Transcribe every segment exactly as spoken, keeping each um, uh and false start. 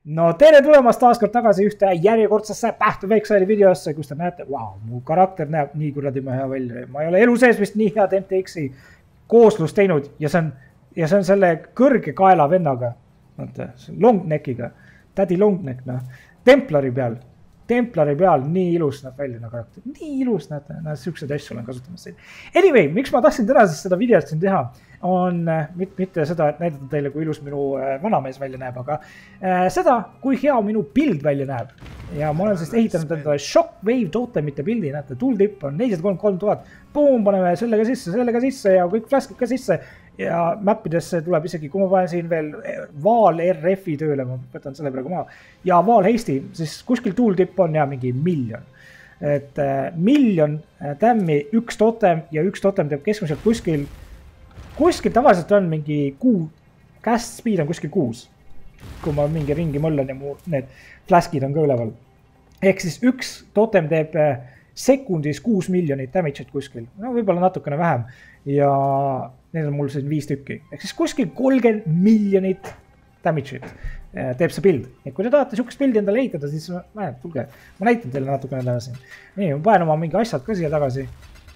no tere tulemast taaskord tagasi ühte järjekordsesse Pähtu Veiksaali videosse, kus te näete, wow, mu karakter näeb nii kuradimaa hea välja. Ma ei ole elu sees vist nii head M T X-i kooslust teinud ja see on, ja see on selle kõrge kaela vennaga, longneckiga, tädi longneck, noh, templari peal, templari peal, nii ilus näeb välja no karakter, nii ilus näete, no siuksed asju olen kasutamas siin. Anyway, miks ma tahtsin täna siis seda videot siin teha, on mitte seda, et näidata teile, kui ilus minu vanamees välja näeb, aga seda, kui hea minu pild välja näeb. Ja ma olen siis ehitanud endale Shockwave totemite pildi, näete, tooltip on nelisada kolmkümmend kolm tuhat, boom, paneme sellega sisse, sellega sisse ja kõik flaskid ka sisse. Ja mappidesse tuleb isegi, kui ma panen siin veel Vaal R F-i tööle, ma võtan selle praegu maha, ja Vaal Heisti, siis kuskil tooltip on ja mingi miljon. Et miljon tämmi, üks totem ja üks totem teeb keskmiselt kuskil Kuskil tavaliselt on mingi kuu, cast speed on kuskil kuus, kui ma mingi ringi mõllan ja mu need flaskid on ka üleval. Ehk siis üks totem teeb sekundis kuus miljonit damage'it kuskil, no võib-olla natukene vähem ja need on mul siin viis tükki. Ehk siis kuskil kolmkümmend miljonit damage'it teeb see pild. Et kui te tahate sihukest pildi endale ehitada, siis ma, tulge, ma näitan teile natukene tagasi. Nii, ma panen oma mingi asjad ka siia tagasi.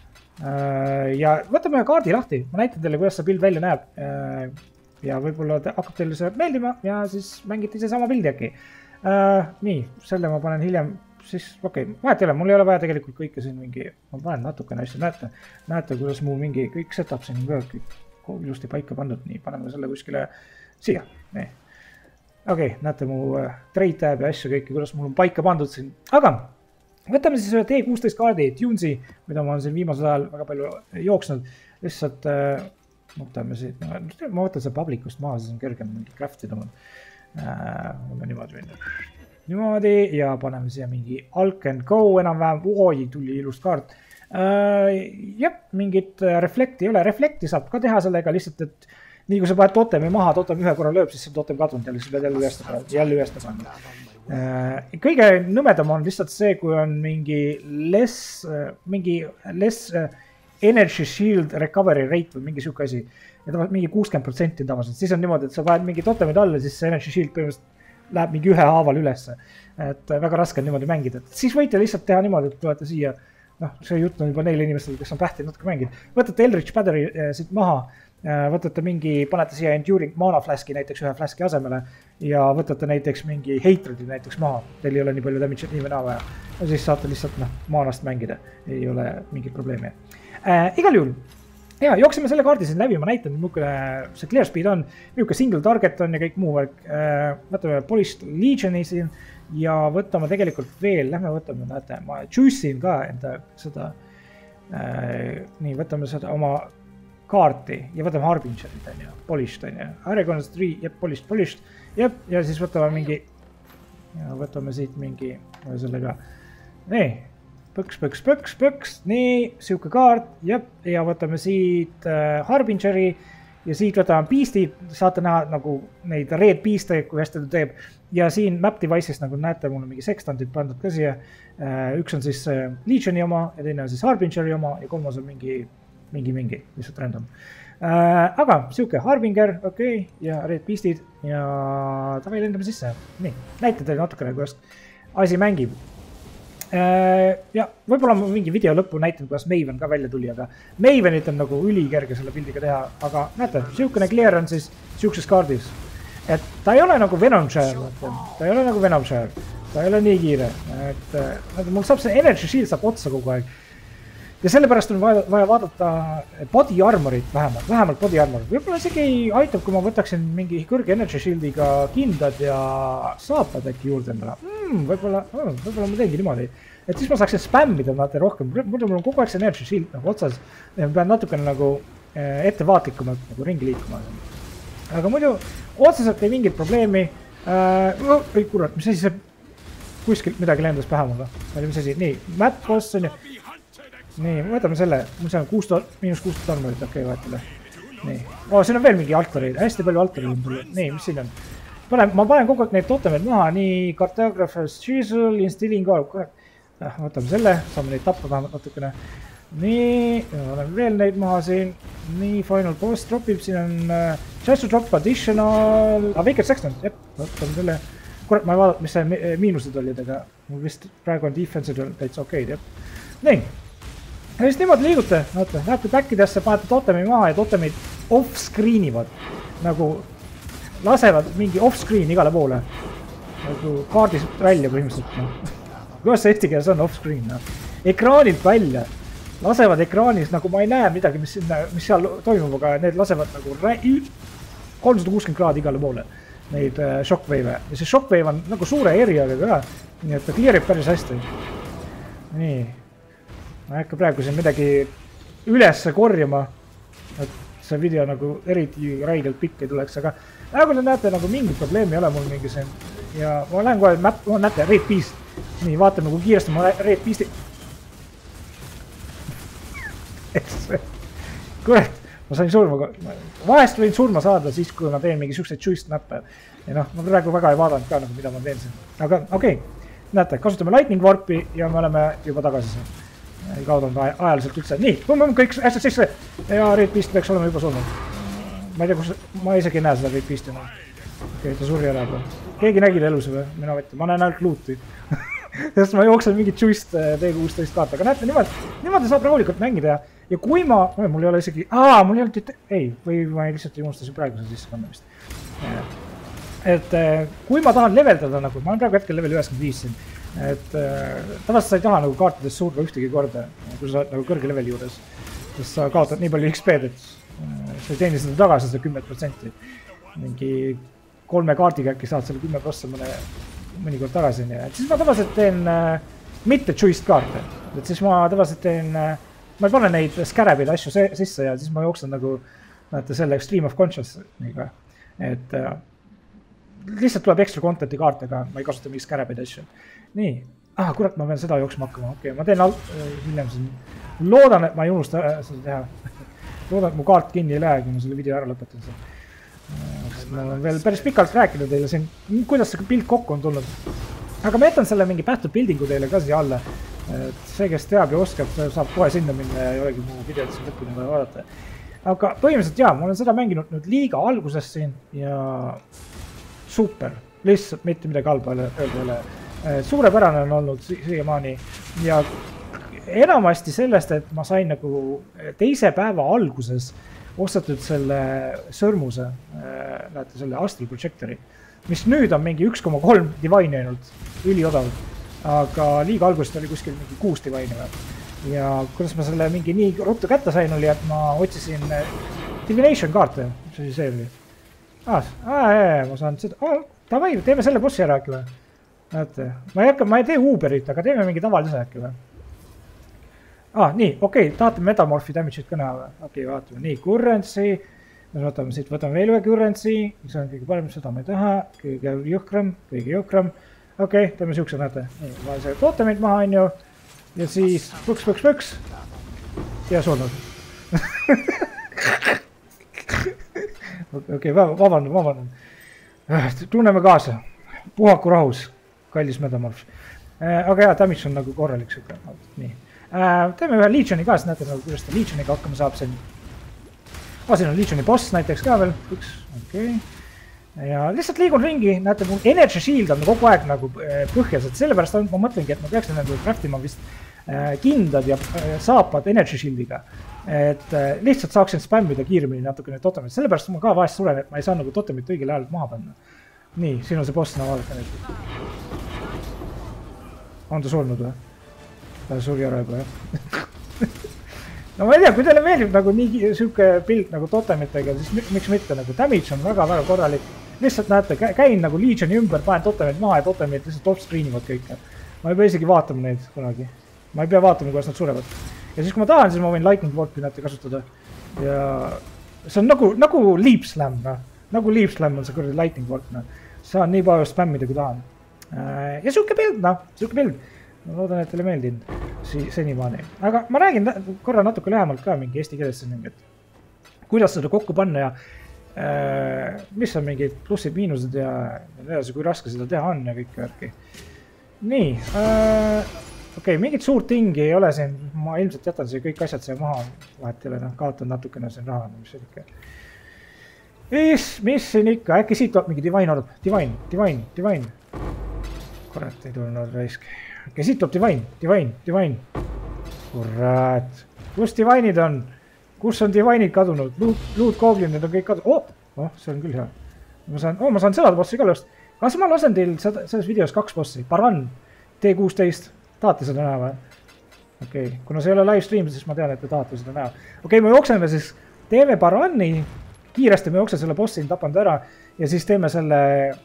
Ja võtame kaardi lahti, ma näitan teile, kuidas see pild välja näeb ja võib-olla hakkab teile see meeldima ja siis mängite ise sama pildi äkki. Nii, selle ma panen hiljem, siis okei, vahet ei ole, mul ei ole vaja tegelikult kõike siin mingi, ma panen natukene asju, näete, näete, kuidas mu mingi kõik setup siin on kõik ilusti paika pandud, nii, paneme selle kuskile siia, nii. Okei, näete mu trade tab ja asju kõiki, kuidas mul on paika pandud siin, aga võtame siis ühe T kuusteist kaardi, Tunesi, mida ma olen siin viimasel ajal väga palju jooksnud. Lihtsalt äh, võtame siit, ma võtan see publicust maha, siis on kergem mingi craftida. Äh, niimoodi minna. Niimoodi ja paneme siia mingi Alk and Go enam-vähem. Oi, tuli ilust kaart. Äh, jep, mingit reflekti ei ole. Reflekti saab ka teha sellega lihtsalt, et nii kui sa paned totemi maha, totem ühe korra lööb, siis see totem kadunud ja lihtsalt pead jälle ühesta, jälle ühesta panna. Kõige nõmedam on lihtsalt see, kui on mingi less, mingi less energy shield recovery rate või mingi siuke asi. Ja ta mingi kuuskümmend protsenti tavaliselt. Siis on niimoodi, et sa paned mingi totemid alla, siis see energy shield põhimõtteliselt läheb mingi ühe haaval ülesse. Et väga raske on niimoodi mängida. Siis võite lihtsalt teha niimoodi, et tulete siia. Noh, see jutt on juba neile inimestele, kes on pähti natuke mängid. Võtate Eldritch Battery siit maha. Võtate mingi, panete siia Enduring Mana flaski näiteks ühe flaski asemele ja võtate näiteks mingi Hatredi näiteks maha. Teil ei ole nii palju damage'it nii või naa vaja. Ja siis saate lihtsalt noh, maanast mängida. Ei ole mingit probleemi. Äh, igal juhul, ja, jooksime selle kaardi siin läbi, ma näitan, milline see clear speed on, milline single target on ja kõik muu. Äh, võtame Polished Legioni siin ja võtame tegelikult veel, lähme võtame, näete, ma juice'in ka enda seda, äh, nii, võtame seda oma kaarti ja võtame Harbingerit, on ju, Polished, on ju, Aragon's three, jep, Polished, Polished, jep, ja siis võtame mingi, ja võtame siit mingi, sellega, nii, põks, põks, põks, põks, nii, siuke kaart, jep, ja võtame siit äh, Harbingeri ja siit võtame Beastid, saate näha nagu neid red beast'e, kui hästi ta teeb, ja siin map device'ist, nagu näete, mul on mingi sextantid pandud ka siia, äh, üks on siis äh, Legioni oma ja teine on siis Harbingeri oma ja kolmas on mingi mingi, mingi, lihtsalt random. Äh, aga siuke Harbinger, okei, okay, ja red beastid ja tavai lendame sisse. Nii, näite teile natukene, kuidas asi mängib. Äh, ja võib-olla ma mingi video lõppu näitan, kuidas Maven ka välja tuli, aga Mavenit on nagu ülikerge selle pildiga teha, aga näete, siukene clear on siis siukses kaardis. Et ta ei ole nagu Venomshire, ta ei ole nagu Venomshire, ta ei ole nii kiire, et, et mul saab see energy shield saab otsa kogu aeg. Ja sellepärast on vaja, vaja vaadata body armorit vähemalt, vähemalt body armor. Võib-olla isegi aitab, kui ma võtaksin mingi kõrge energy shieldiga kindad ja saapad äkki juurde endale. Hmm, võib-olla, võib-olla ma teengi niimoodi. Et siis ma saaksin spämmida naate rohkem. Muidu mul on kogu aeg see energy shield nagu otsas. Ja ma pean natukene nagu ettevaatlikumalt nagu ringi liikuma. Aga muidu otseselt ei mingit probleemi. Uh, ei kurat, mis asi see kuskilt midagi lendas pähe mulle. Mis asi? Nii, map boss on ju. Nii, võtame selle, mul see on kuus tuhat, miinus kuus tuhat armorit, okei, vahetale. Nii, oo, siin on veel mingi altareid, hästi palju altareid. Nii, mis siin on? Panen, ma panen kogu aeg neid totemeid maha, nii Cartographer's Chisel, Instilling All, kurat. Võtame selle, saame neid tappa vähemalt natukene. Nii, olen veel neid maha siin. Nii, Final Boss dropib, siin on uh, Chance to drop additional, Awakened Sextant, jep, võtame selle. kurat, ma ei vaadanud, mis see miinused olid, aga mul vist praegu on defense'id on täitsa okeid, jah. Nii. Ja siis niimoodi liigute, näete, lähete backidesse, panete totemi maha ja totemid off-screen ivad. Nagu lasevad mingi off-screen igale poole. Nagu kaardist välja põhimõtteliselt. No. Kuidas see eesti keeles on off-screen? No. Ekraanilt välja. Lasevad ekraanis, nagu ma ei näe midagi, mis, sinna, mis seal toimub, aga need lasevad nagu kolmsada kuuskümmend kraadi igale poole. Neid uh, shockwave. Ja see shockwave on nagu suure areaga ka. Nii et ta clearib päris hästi. Nii. Ma ei hakka praegu siin midagi ülesse korjama. Et see video nagu eriti räigelt pikk ei tuleks, aga nagu te näete, nagu mingi probleemi ei ole mul mingi siin. Ja ma lähen kohe, map, no, näete, Raid Beast. Nii, vaatame, kui kiiresti ma Raid Beasti. Kurat, ma sain surma. Vahest võin surma saada siis, kui ma teen mingi siukseid joist mappe. Ja noh, ma praegu väga ei vaadanud ka, nagu, mida ma teen siin. Aga okei, okay. Näete, kasutame Lightning Warpi ja me oleme juba tagasi siin. Ei kaudanud ajaliselt üldse. Nii, põmm, kõik asjad sisse. Ja Raid Beast peaks olema juba surnud. Ma ei tea, kus, ma isegi ei näe seda Raid Beasti. Okei, okay, ta suri ära. Keegi nägi elus või? Mina võtta, ma näen ainult looti. Sest ma jooksen mingit juist T kuusteist kaart, aga näete, niimoodi, niimoodi saab rahulikult mängida ja, ja kui ma, mul ei ole isegi, aa, mul ei olnud, ei, või ma lihtsalt ei unustasin praegu seda sisse panna vist. Et kui ma tahan leveldada, nagu ma olen praegu hetkel level üheksakümmend viis siin, et tavaliselt sa ei taha nagu kaartidest surga ühtegi korda, kui sa oled nagu kõrge leveli juures, sest sa kaotad nii palju X P-d, et sa ei teeni seda tagasi, seda kümme protsenti. Mingi kolme kaardiga äkki saad selle kümme prossa mõne mõnikord tagasi. Et siis ma tavaliselt teen äh, mitte joist kaarte. Et siis ma tavaliselt teen, äh, ma ei pane neid scarabid asju se sisse ja siis ma jooksen nagu näete, selle Stream of Consciousniga. Et äh, lihtsalt tuleb ekstra content'i kaartega, ma ei kasuta mingi scarabid asju. Nii, ah, kurat, ma pean seda jooksma hakkama. Okei, okay, ma teen alt, äh, hiljem siin. Loodan, et ma ei unusta äh, seda teha. Loodan, et mu kaart kinni ei lähe, kui ma selle video ära lõpetan siin. Ma olen veel päris pikalt rääkida teile siin, kuidas see pilt kokku on tulnud. Aga ma jätan selle mingi Battle Buildingu teile ka siia alla. Et see, kes teab ja oskab, saab kohe sinna minna ja ei olegi mu videod siin lõpuni vaja vaadata. Aga põhimõtteliselt jaa, ma olen seda mänginud nüüd liiga algusest siin ja super. Lihtsalt mitte midagi halba öelda ei ole. Suurepärane on olnud siiamaani ja enamasti sellest, et ma sain nagu teise päeva alguses ostatud selle sõrmuse, näete selle Astral Projectori, mis nüüd on mingi üks koma kolm Divine ainult, üli odav, aga liiga algusest oli kuskil mingi kuus Divine või. Ja kuidas ma selle mingi nii ruttu kätte sain oli, et ma otsisin Divination kaarte, mis oli see oli. Ah, ah, jah, ma saan seda, ah, tavai, teeme selle bossi ära äkki või. Näete, ma ei hakka, ma ei tee Uberit, aga teeme mingi tavalise äkki või. Ah, nii, okei, okay, tahate metamorfi damage'id ka näha või? Okei, okay, vaatame. Nii, currency. Me võtame siit, võtame veel ühe currency. Mis on kõige parem, seda me ei taha. Kõige jõhkram, kõige jõhkram. Okei, okay, teeme siukse, näete. Nii, vaja see totemid maha, on ju. Ja siis põks, põks, põks. Ja surnud. Okei, okay, vabandan, vabandan. Tunneme kaasa. Puhaku rahus. Kallis metamorf. Aga jah, damage on nagu korralik siuke. Nii. Äh, teeme ühe Legioni ka, siis näete, nagu, kuidas ta Legioniga hakkama saab siin. Ah, siin on Legioni boss näiteks ka veel. Üks, okei. Okay. Ja lihtsalt liigun ringi, näete, mul energy shield on kogu aeg nagu põhjas, et sellepärast on, ma mõtlengi, et ma peaksin nagu craftima vist äh, kindad ja äh, saapad energy shieldiga. Et äh, lihtsalt saaksin spämmida kiiremini natuke need totemid. Sellepärast ma ka vahest suren, et ma ei saa nagu totemit õigel ajal maha panna. Nii, siin on see boss, no vaadata nüüd. On ta surnud või? Ta suri ära juba, jah. No ma ei tea, kui teile meeldib nagu nii siuke pilt nagu totemitega, siis miks mitte nagu damage on väga-väga korralik. Lihtsalt näete, käin nagu Legioni ümber, panen totemid maha ja totemid lihtsalt off-screenivad kõike. Ma ei pea isegi vaatama neid kunagi. Ma ei pea vaatama, kuidas nad surevad. Ja siis kui ma tahan, siis ma võin Lightning Warpi näete kasutada. Ja see on nagu, nagu Leap Slam, no. Nagu Leap Slam on see kuradi Lightning Warp, no. Saan nii palju spämmida, kui tahan. Ja siuke pild, noh, siuke pild. Ma loodan, et teile meeldinud si senimaani. Aga ma räägin korra natuke lähemalt ka mingi eesti keeles siin, et kuidas seda kokku panna ja äh, mis on mingid plussid, miinused ja edasi, kui raske seda teha on ja kõik värki. Nii, äh, okei, okay, mingit suurt tingi ei ole siin, ma ilmselt jätan see kõik asjad siia maha, vahet ei ole, noh, kaotan natukene siin raha, mis on ikka. Mis, mis siin ikka, äkki siit tuleb mingi divine orb, divine, divine, divine. Kurat, ei tulnud raisk. Okei, siit tuleb Divine, Divine, Divine. Kurat. Kus Divine'id on? Kus on Divine'id kadunud? Loot, loot Goblinid on kõik kadunud. Oh, oh, see on küll hea. Ma saan, oh, ma saan seda bossi ka lõust. Kas ma lasen teil seda, selles videos kaks bossi? Baran, T kuusteist. Tahate seda näha või? Okei, okay. Kuna see ei ole live stream, siis ma tean, et te tahate seda näha. Okei, okay, me jookseme siis, teeme Barani. Kiiresti me jookse selle bossi, tapan ta ära. Ja siis teeme selle,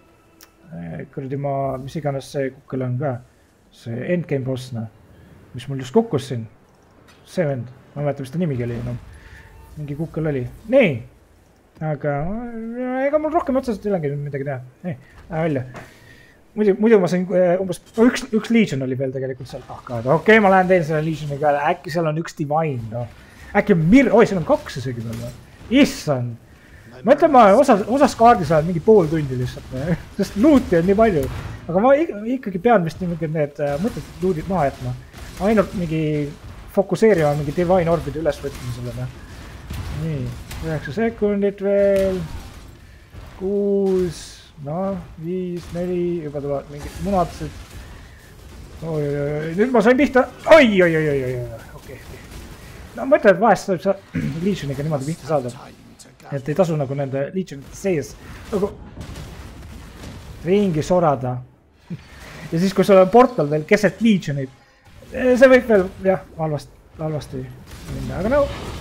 kuradi ma, mis iganes see kukkel on ka. See endgame boss, no. Mis mul just kukkus siin. See vend. Ma ei mäleta, mis ta nimigi oli. No. Mingi kukkel oli. Nii. Aga ega mul rohkem otseselt ei olegi midagi teha. Nii, välja. Muidu, muidu ma sain umbes, no, üks, üks Legion oli veel tegelikult seal. Ah, okei, okay, ma lähen teen selle Legioni ka. Äkki seal on üks Divine. No. Äkki mir... Oi, seal on kaks isegi veel. Issand. Ma ütlen, ma osas, osas kaardis olen mingi pool tundi lihtsalt. Sest looti on nii palju. Aga ma ikkagi pean vist niimoodi need mõtted lootid maha jätma. Ainult mingi fokuseerima mingi Divine Orbide ülesvõtmisele. Nii, üheksa sekundit veel. Kuus, no, viis, neli, juba tulevad mingid munatused. Oi, oi, oi, nüüd ma sain pihta. Oi, oi, oi, oi, oi, oi, okei. No ma ütlen, et vahest saab sa Legioniga niimoodi pihta saada. Et ei tasu nagu nende Legionite sees nagu ringi sorada. Ja siis, kui sul on portal veel keset Legionit, see võib veel, jah, halvasti, halvasti minna. Aga no,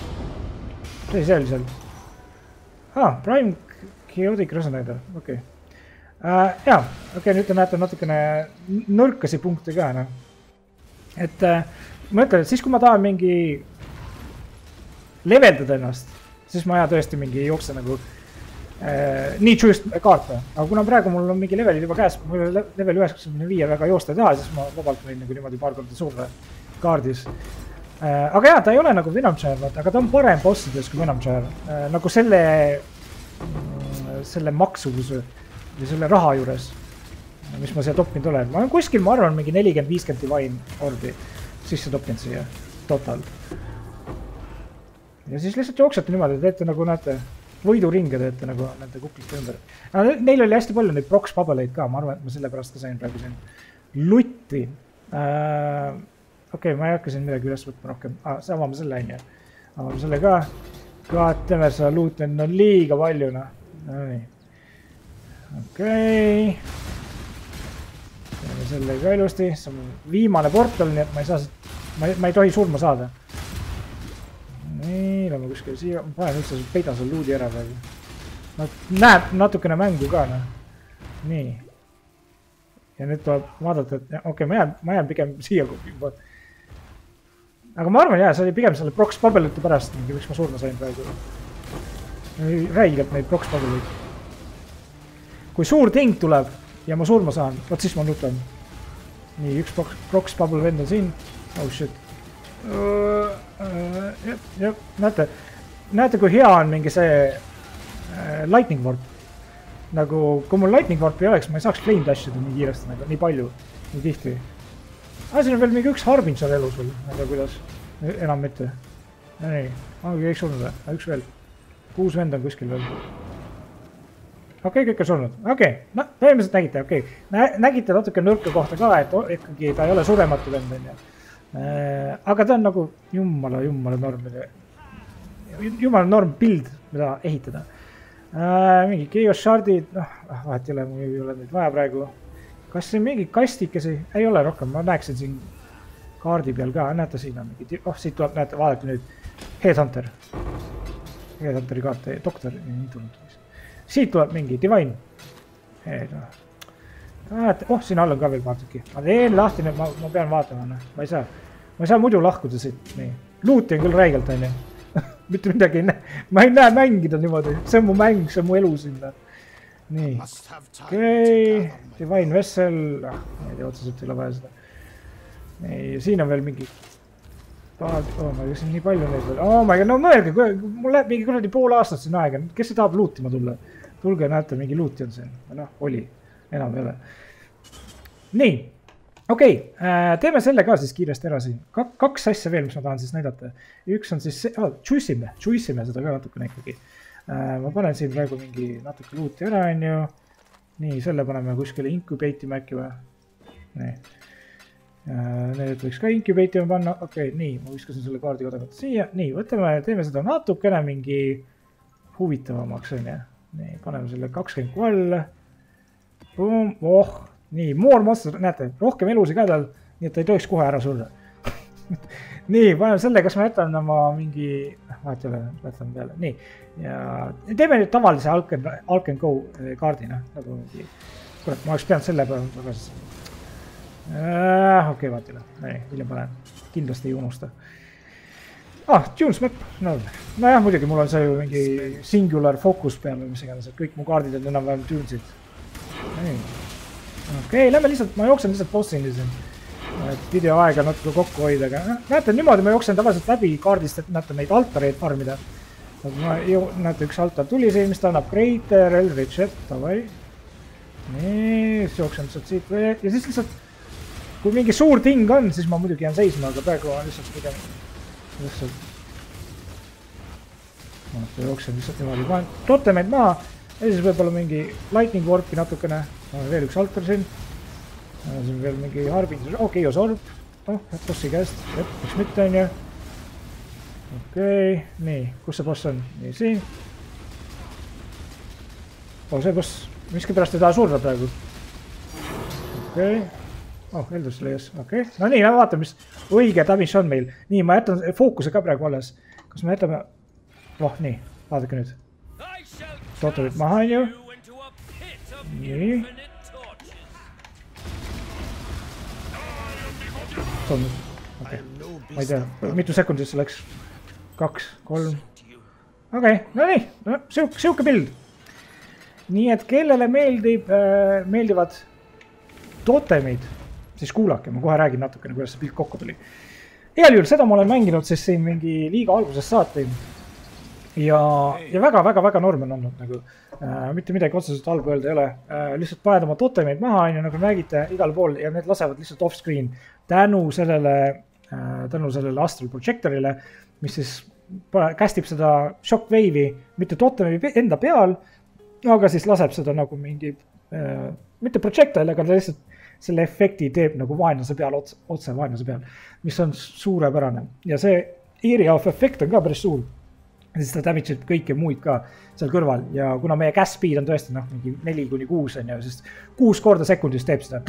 see see oli seal. Ah, Prime Chaotic Resonator, okei. Okay. Uh, jaa, okei, okay, nüüd te näete natukene nõrkasi punkte ka, no. Et uh, ma ütlen, et siis, kui ma tahan mingi leveldada ennast, siis ma aja tõesti mingi jookse nagu äh, nii just kaarte. Aga kuna praegu mul on mingi levelid juba käes, mul on level üheksakümmend viis väga joosta teha, siis ma vabalt võin nagu niimoodi paar korda suurde kaardis. Äh, aga jah, ta ei ole nagu Venomchair, aga ta on parem bossides kui Venomchair. Äh, nagu selle, selle maksuvuse ja selle raha juures, mis ma siia toppinud olen. Ma olen kuskil, ma arvan, mingi nelikümmend viiskümmend Divine Orbi sisse toppinud siia total. Ja siis lihtsalt jooksete niimoodi, teete nagu näete võiduringe teete nagu nende kuklite ümber. Neil oli hästi palju neid prox pabeleid ka, ma arvan, et ma selle pärast ka sain praegu siin lutti. Äh, okei, okay, ma ei hakka siin midagi üles võtma rohkem. Ah, see avame selle aine. Avame selle ka. Kaateme seda luuti on liiga palju. No. No, nii. Okei. Okay. Teeme selle ka ilusti. See on viimane portal, nii et ma ei saa, ma ei, ma ei tohi surma saada. Nii, lähme kuskil siia, ma panen üldse peidan seal luudi ära praegu. Näeb natukene mängu ka, no. Nii. Ja nüüd tuleb vaadata, et okei, okay, ma jään, ma jään pigem siia juba. Aga ma arvan, jah, see oli pigem selle prox pabelite pärast, mingi, miks ma surma sain praegu. Räigelt neid prox pabeleid. Kui suur ting tuleb ja ma surma saan, võt siis ma nutan. Nii, üks prox pabel vend on siin. Oh shit. Uh, uh, jep, jep, näete, näete, kui hea on mingi see uh, lightning warp. Nagu, kui mul lightning warp ei oleks, ma ei saaks flame dashida nii kiiresti, nagu nii palju, nii tihti. Ah, siin on veel mingi üks Harbinger elus veel, aga kuidas, enam mitte. Nii, ongi kõik surnud või? Üks veel. Kuus vend on kuskil veel. Okei, okay, kõik on surnud. Okei, okay. No, põhimõtteliselt nägite, okei. Okay. Nägite natuke nõrka kohta ka, et ikkagi ta ei ole surematu vend, on ja. Äh, aga ta on nagu jummala, jummala norm, jummala norm pild, mida ehitada. Äh, mingi Chaos Shardid, noh, vahet ei ole, mul ei ole neid vaja praegu. Kas siin mingi kastikesi? Ei ole rohkem, ma näeksin siin kaardi peal ka, näete siin on mingi, oh, siit tuleb, näete, vaadake nüüd, Headhunter. Headhunteri kaart, doktor, nii tulnud. Siit tuleb mingi Divine. Oh, siin all on ka veel vaataki. Ma teen lahti, ma, ma pean vaatama, no. Ma ei saa. Ma ei saa muidu lahkuda siit. Nii. Luuti on küll räigelt, on ju. Mitte midagi ei näe. Ma ei näe mängida niimoodi. See on mu mäng, see on mu elu sinna. Nii. Okei. Okay. Divine Vessel. Ah, ma ei tea, otseselt ei ole vaja seda. Nii. Siin on veel mingi... Oh my god, siin nii palju neid veel. Oh my god, no mõelge, mul läheb mingi kuradi pool aastat siin aega. Kes see tahab luutima tulla? Tulge, näete, mingi luuti on siin. Noh, oli. Enam ei ole. Nii. Okei, okay, teeme selle ka siis kiiresti ära siin. Kaks asja veel, mis ma tahan siis näidata. Üks on siis see, oh, juice'ime, juice'ime seda ka natukene ikkagi. Ma panen siin praegu mingi natuke luuti ära, on ju. Nii, selle paneme kuskile incubate'ime äkki või. nii. Need võiks ka incubate'i panna, okei okay,, nii, ma viskasin selle kaardi kodakata siia, nii, võtame, teeme seda natukene mingi huvitavamaks, on ju. Nii, paneme selle kakskümmend kuue. Boom, oh, nii, more monster, näete, rohkem elusi ka tal, nii et ta ei tohiks kohe ära surra. nii, paneme selle, kas ma jätan oma mingi, vaat ei ole, jätan peale, nii. Ja teeme nüüd tavalise Alken, Alken Go kaardina, nagu mingi, kurat, ma oleks peanud selle peale tagasi. Äh, okei, okay, vaat ei ole, nii, hiljem panen, kindlasti ei unusta. Ah, Tunes map, no, no jah, muidugi mul on see ju mingi singular focus peal või mis iganes, et kõik mu kaardid on enam-vähem Tunesid. Okei, okay, lähme lihtsalt, ma jooksen lihtsalt bossini siin, et video aega natuke kokku hoida, aga näete, niimoodi ma jooksen tavaliselt läbi kaardist, et näete neid altareid farmida. Ma ju, näete, üks altar tuli siin, mis ta annab Greater, Eldritch, et davai. Nii, siis jooksen lihtsalt siit või, ja siis lihtsalt, kui mingi suur ting on, siis ma muidugi jään seisma, aga praegu on lihtsalt pigem lihtsalt ma jooksen lihtsalt niimoodi, panen totemeid maha ja siis võib-olla mingi lightning warpi natukene, veel üks altar siin, siin veel mingi harbindus, okei, Osorb, noh, bossi käest, jep, üks mitte on ju, okei, nii, kus see boss on, nii siin, oh see boss, miskipärast ei taha surra praegu, okei, oh, Eldus leias, okei, no nii, vaatame, mis õige damage on meil, nii, ma jätan fookuse ka praegu alles, kas me jätame, oh, nii, vaadake nüüd, totamid maha, on ju, nii, okei, ma ei tea, mitu sekundit see läks, kaks, kolm, okei, no nii, no, siuke, siuke pild, nii et kellele meeldib, meeldivad totemid, siis kuulake, ma kohe räägin natukene, kuidas see pilt kokku tuli. Igal juhul, seda ma olen mänginud siis siin mingi liiga algusest saati ja, ja väga, väga, väga norm on olnud nagu, äh, mitte midagi otseselt halba öelda ei ole, äh, lihtsalt paned oma totemeid maha, on ju, nagu nägite igal pool ja need lasevad lihtsalt off-screen tänu sellele, äh, tänu sellele Astral Projectorile, mis siis kästib seda shockwave'i mitte totemi enda peal, aga siis laseb seda nagu mingi, äh, mitte projectile, aga ta lihtsalt selle efekti teeb nagu vaenlase peal, otse, otse vaenlase peal, mis on suurepärane. Ja see area of effect on ka päris suur. Siis ta damage'ib kõike muid ka seal kõrval. Ja kuna meie cast speed on tõesti noh, mingi neli kuni kuus on ju, sest kuus korda sekundis teeb seda.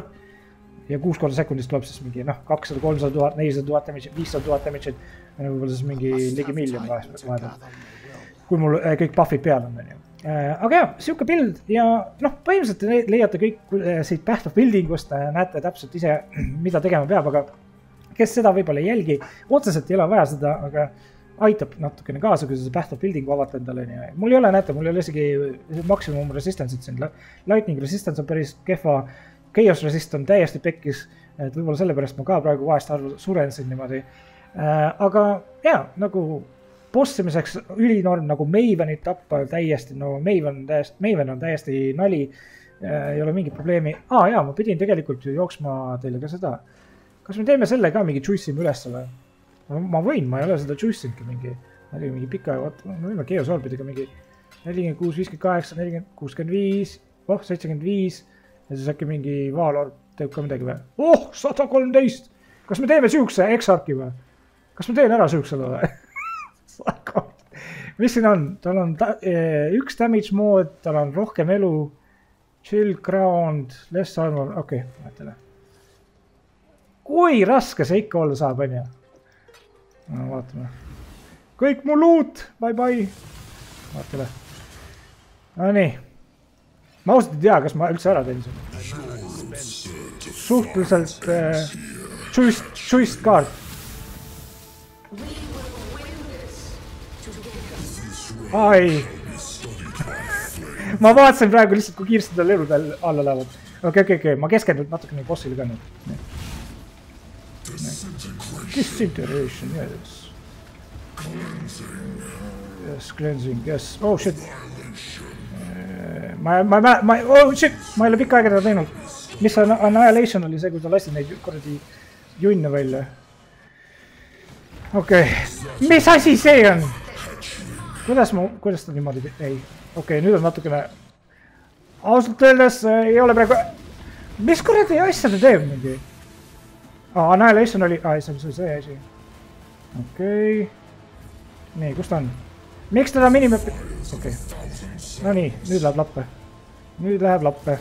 Ja kuus korda sekundis tuleb siis mingi noh, kakssada, kolmsada tuhat, nelisada tuhat damage, viissada tuhat damage, võib-olla siis mingi ligi miljon vahepeal. Kui mul kõik buffid peal on, on ju. Aga jah, siuke pild ja noh, põhimõtteliselt leiate kõik siit Path of Buildingust, näete täpselt ise, mida tegema peab, aga kes seda võib-olla ei jälgi, otseselt ei ole vaja seda, aga aitab natukene kaasa, kui see Path of Buildingu avata endale. Mul ei ole, näete, mul ei ole isegi maksimum resistance'it siin, lightning resistance on päris kehva, chaos resist on täiesti pekkis, et võib-olla sellepärast ma ka praegu vahest arvu suren siin niimoodi, aga jah, nagu bossimiseks ülinorm nagu Mavenit tappa täiesti, no Maven, täiesti, Maven on täiesti nali, ei ole mingit probleemi. Aa jaa, ma pidin tegelikult ju jooksma teile ka seda. Kas me teeme selle ka mingi juice'ime üles või? Ma võin, ma ei ole seda juice'ingi mingi, ma olin mingi pika, me võime geosorbidega mingi nelikümmend kuus, viiskümmend kaheksa, nelikümmend, kuuskümmend viis, oh, seitsekümmend viis ja siis äkki mingi vaalorb teeb ka midagi või? Oh, sada kolmteist! Kas me teeme siukse X-Arki või? Kas ma teen ära siuksele või? Mis siin on? Tal on ta, üks damage mood, tal on rohkem elu, chill ground, less armor, okei, okay, vaatele. Kui raske see ikka olla saab, on ju? No, vaatame. Kõik mu loot, bye bye. Vaatele. No nii. Ma ausalt ei tea, kas ma üldse ära teen siin. Suhteliselt äh, juiced, juiced kaart. Ai. Ma vaatasin praegu lihtsalt, kui kiiresti tal elud alla lähevad. Okei, okei, okei, ma keskendun natukene bossile ka nüüd. Disintegration, yes. Yes, cleansing, yes. Oh shit. Ma, ma, ma, ma, oh shit, ma ei ole pikka aega teda teinud. Mis on Annihilation oli see, kui ta lasti neid kordi junne välja. Okei, okay. Mis asi see on? Kuidas ma, kuidas ta niimoodi, ei, okei, okay, nüüd on natukene, ausalt öeldes ei ole praegu, mis kuradi asja ta teeb mingi? Aa, Annihilation oli, aa, see oli see asi. Okei. Nii, kus ta on? Miks teda minimap... Okei. No nii, nüüd läheb lappe. Nüüd läheb lappe.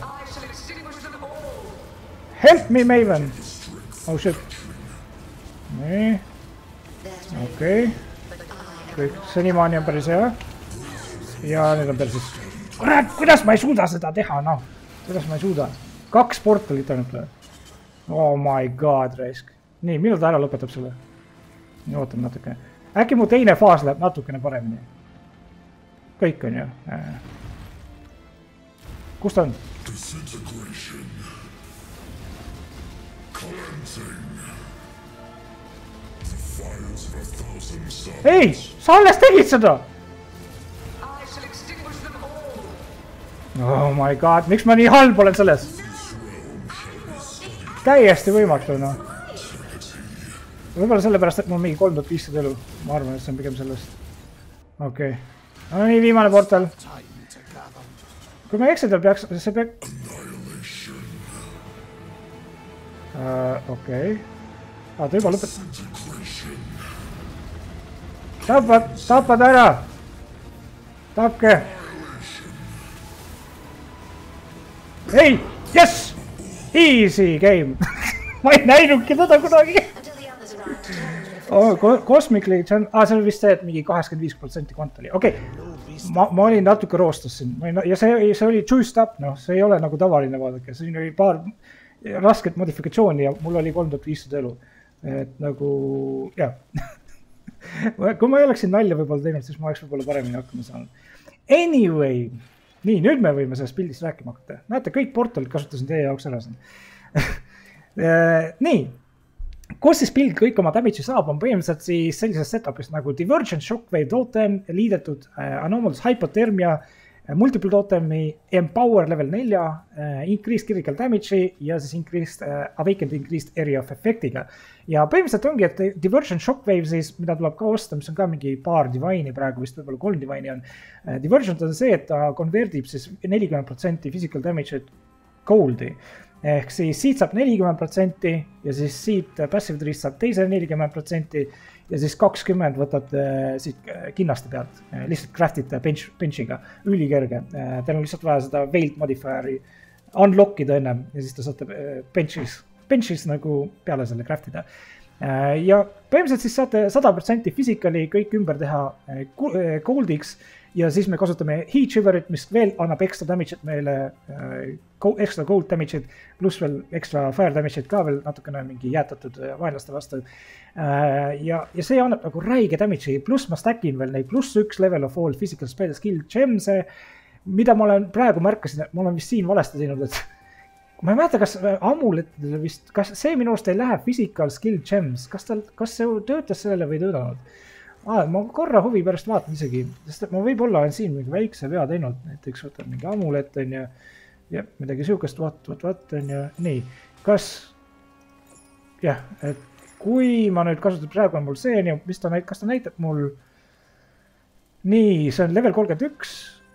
Help me, Maven! Oh shit. Nii. Okei. Kõik senimaani on päris hea. Ja nüüd on päris... Kurat, kuidas ma ei suuda seda teha, noh? Kuidas ma ei suuda? Kaks portalit ainult või? Oh my god, raisk. Nii, millal ta ära lõpetab selle? Nii, ootame natuke. Äkki mu teine faas läheb natukene paremini. Kõik on ju. Kus ta on? Ei, sa alles tegid seda! Oh my god, miks ma nii halb olen selles? Täiesti võimatu, noh. Võib-olla sellepärast, et mul on mingi kolm tuhat viissada elu. Ma arvan, et see on pigem sellest. Okei. No nii, viimane portal. Kui ma eksidel peaks, see peab... Okei. Aa, ta juba lõpet... Tapad, tapad ära! Tapke! Ei, yes! Easy game! Ma ei näinudki teda kunagi! Oh, Cosmically, see on, ah, see on vist see, et mingi kaheksakümmend viis protsenti kvant oli. Okei, ma, ma olin natuke roostus siin. Ja see, see oli juiced up, noh, see ei ole nagu tavaline vaadake. Siin oli paar rasket modifikatsiooni ja mul oli kolm tuhat viissada elu. Et nagu, jah. Kui ma ei oleksin nalja võib-olla teinud, siis ma oleks võib-olla paremini hakkama saanud. Anyway, nii, nüüd me võime sellest pildist rääkima hakata. Näete, kõik portalid kasutasin teie jaoks ära siin. Nii, kus siis pild kõik oma damage'i saab, on põhimõtteliselt siis sellises setupis nagu Divergent Shockwave totem, liidetud Anomalous Hypothermia, Multiple totemi, Empower level nelja, Increased Critical Damage'i ja siis Increased, Awakened Increased Area of Effectiga. Ja põhimõtteliselt ongi, et Divergent Shockwave siis, mida tuleb ka osta, mis on ka mingi paar divine'i praegu, vist võib-olla kolm divine'i on. Divergent on see, et ta konverdib siis nelikümmend protsenti physical damage'i goldi. Ehk siis siit saab nelikümmend protsenti ja siis siit passive tree'st saab teise nelikümmend protsenti ja siis kakskümmend võtad siit kinnaste pealt. Lihtsalt craft'ite bench, bench'iga, ülikerge. Teil on lihtsalt vaja seda veiled modifieri unlock'ida ennem ja siis te saate bench'is, bench'is nagu peale selle craft'ida. Ja põhimõtteliselt siis saate sada protsenti physically kõik ümber teha goldiks ja siis me kasutame heat shiverit, mis veel annab ekstra damage'it meile, ekstra gold damage'it, pluss veel ekstra fire damage'it ka veel natukene mingi jäätatud vaenlaste vastu. Ja, ja see annab nagu räige damage'i, pluss ma stackin veel neid pluss üks level of all physical spell skill gems'e, mida ma olen praegu märkasin, et ma olen vist siin valesti teinud, et ma ei mäleta, kas amuletidele vist, kas see minu arust ei lähe physical skill gems, kas tal, kas see töötas sellele või töötanud? Ah, ma korra huvi pärast vaatan isegi, sest ma võib-olla olen siin mingi väikse vea teinud, näiteks võtan mingi amulet on ja, ja midagi sihukest vaat, vaat, vaat on ja nii. Kas, jah, et kui ma nüüd kasutan, praegu on mul see, nii, mis ta näitab, kas ta näitab mul, nii, see on level kolmkümmend üks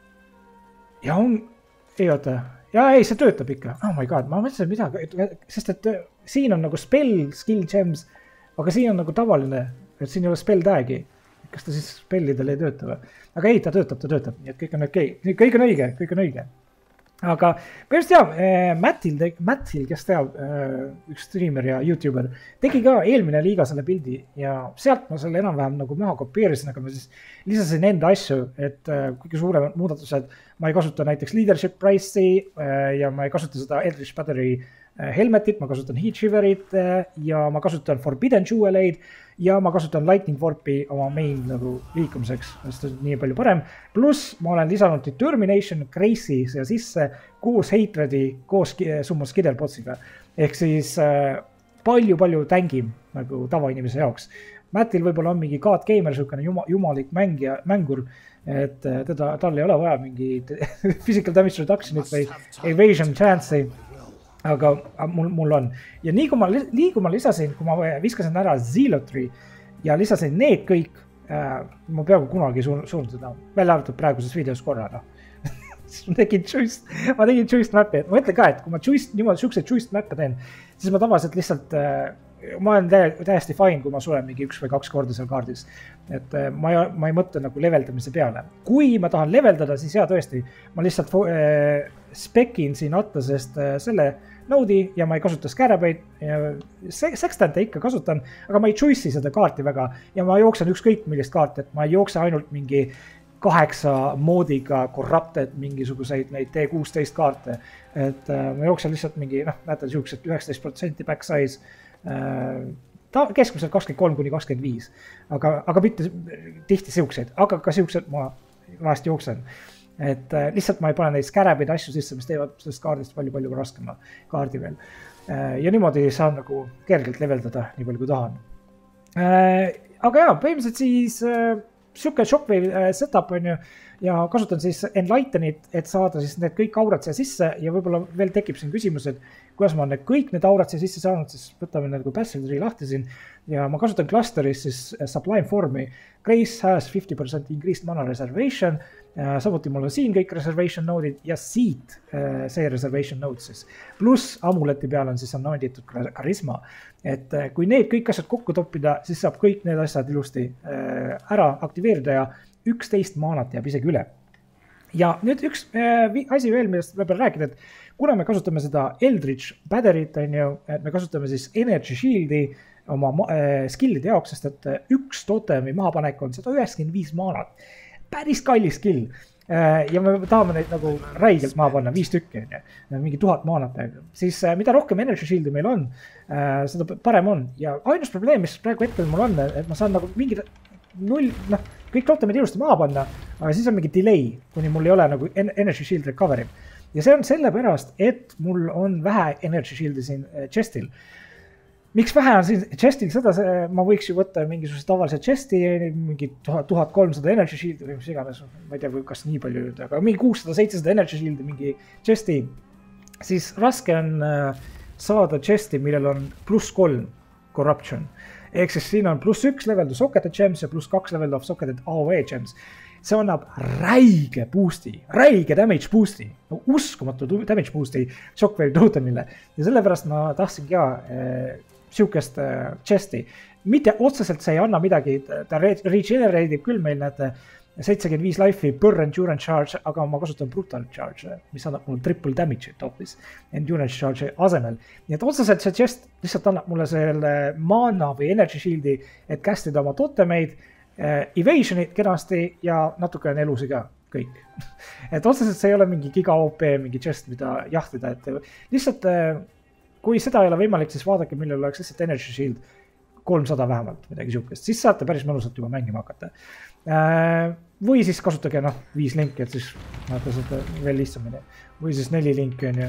ja on, ei oota, ja ei, see töötab ikka, oh my god, ma mõtlesin midagi, sest et siin on nagu spell skill gems, aga siin on nagu tavaline, et siin ei ole spell tag'i. Kas ta siis spellidel ei tööta või? Aga ei, ta töötab, ta töötab, nii et kõik on okei. Okay. Kõik on õige, kõik on õige. Aga põhimõtteliselt jah, Mattil, Mattil, kes teab, üks streamer ja YouTuber, tegi ka eelmine liiga selle pildi ja sealt ma selle enam-vähem nagu maha kopeerisin, aga ma siis lisasin enda asju, et kõige suuremad muudatused, ma ei kasuta näiteks leadership price'i ja ma ei kasuta seda Eldritch Battery helmetit, ma kasutan heat shiverit ja ma kasutan forbidden jeweleid ja ma kasutan lightning warpi oma main nagu liikumiseks, sest see on nii palju parem. Pluss ma olen lisanud determination Grace'i siia sisse koos hatred'i, koos summos Skitterbotsiga. Ehk siis palju-palju tängim nagu tavainimese jaoks. Mattil võib-olla on mingi God Gamer, sihukene juma, jumalik mängija, mängur, et teda, tal ei ole vaja mingi physical damage reduction'it või evasion chance'i. Aga mul, mul on. Ja nii kui ma, nii kui ma lisasin, kui ma viskasin ära Zealotry ja lisasin need kõik, äh, ma peaaegu kunagi suun, suun seda, välja arvatud praeguses videos korra. No. siis ma tegin joist, ma tegin joist map'i, et ma mõtlen ka, et kui ma joist, niimoodi siukseid joist map'e teen, siis ma tavaliselt lihtsalt, ma olen täiesti fine, kui ma sulen mingi üks või kaks korda seal kaardis. Et ma ei, ma ei mõtle nagu leveldamise peale. Kui ma tahan leveldada, siis jaa tõesti, ma lihtsalt äh, spekin siin Atlasest äh, selle node'i ja ma ei kasuta scarabeid. Sextante ikka kasutan, aga ma ei choice'i seda kaarti väga ja ma jooksen ükskõik millist kaarti, et ma ei jookse ainult mingi kaheksa moodiga corrupted mingisuguseid neid T kuusteist kaarte. Et äh, ma jooksen lihtsalt mingi, noh, näete, siuksed üheksateist protsenti back size. Ta keskmiselt kakskümmend kolm kuni kakskümmend viis, aga, aga mitte tihti siukseid, aga ka siuksed ma vahest jooksen. Et äh, lihtsalt ma ei pane neid scarabeid asju sisse, mis teevad sellest kaardist palju-palju raskema kaardi veel. Äh, ja niimoodi saan nagu kergelt leveldada, nii palju kui tahan. Äh, aga jaa, põhimõtteliselt siis äh, siuke Shockwave äh, setup on ju ja kasutan siis Enlightenit, et saada siis need kõik aurad siia sisse ja võib-olla veel tekib siin küsimus, et kuidas ma olen kõik need aurad siia sisse saanud, siis võtame nagu passive tree lahti siin ja ma kasutan clusteris siis Sublime Formi. Grace has fifty percent increased mana reservation, samuti mul on siin kõik reservation node'id ja siit see reservation node siis. Plus amuleti peal on siis anointitud karisma, et kui need kõik asjad kokku toppida, siis saab kõik need asjad ilusti ära aktiveerida ja üksteist maanat jääb isegi üle. Ja nüüd üks äh, asi veel, millest ma pean rääkida, et kuna me kasutame seda Eldritch Battery't, on ju, et me kasutame siis Energy Shield'i oma äh, skill'ide jaoks, sest et üks totemi mahapanek on sada üheksakümmend viis maanat. Päris kallis skill. Äh, ja me tahame neid nagu räigelt maha panna, viis tükki, mingi tuhat maanat. Siis äh, mida rohkem Energy Shield'i meil on, äh, seda parem on. Ja ainus probleem, mis praegu hetkel mul on, et ma saan nagu mingi null, noh, kõik totemid ilusti maha panna, aga siis on mingi delay, kuni mul ei ole nagu Energy Shield recovery. Ja see on sellepärast, et mul on vähe Energy Shield'i siin chestil. Miks vähe on siin chestil seda, ma võiks ju võtta mingisuguse tavalise chesti, mingi tuhat kolmsada Energy Shield'i või mis iganes, ma ei tea, kas nii palju jõuda, aga mingi kuussada seitsesada Energy Shield'i mingi chesti, siis raske on saada chesti, millel on pluss kolm corruption. Ehk siis siin on pluss üks level of socketed gems ja pluss kaks level of socketed A O E gems. See annab räige boost'i, räige damage boost'i, no, uskumatu damage boost'i Shockwave totemile. Ja sellepärast ma tahtsin ka äh, siukest äh, chesti. Mitte otseselt see ei anna midagi, ta regenereidib küll meil need seitsekümmend viis life'i per endurance charge, aga ma kasutan brutal charge, mis annab mulle triple damage'it hoopis endurance charge asemel. Nii et otseselt see chest lihtsalt annab mulle selle mana või energy shield'i, et castida oma totemeid, evasion'it kenasti ja natuke on elusi ka kõik. Et otseselt see ei ole mingi giga O P, mingi chest, mida jahtida, et lihtsalt kui seda ei ole võimalik, siis vaadake, millel oleks lihtsalt energy shield kolmsada vähemalt, midagi siukest, siis saate päris mõnusalt juba mängima hakata. Või siis kasutage noh, viis linki, et siis vaata seda veel lihtsamini. Või siis neli linki on ju.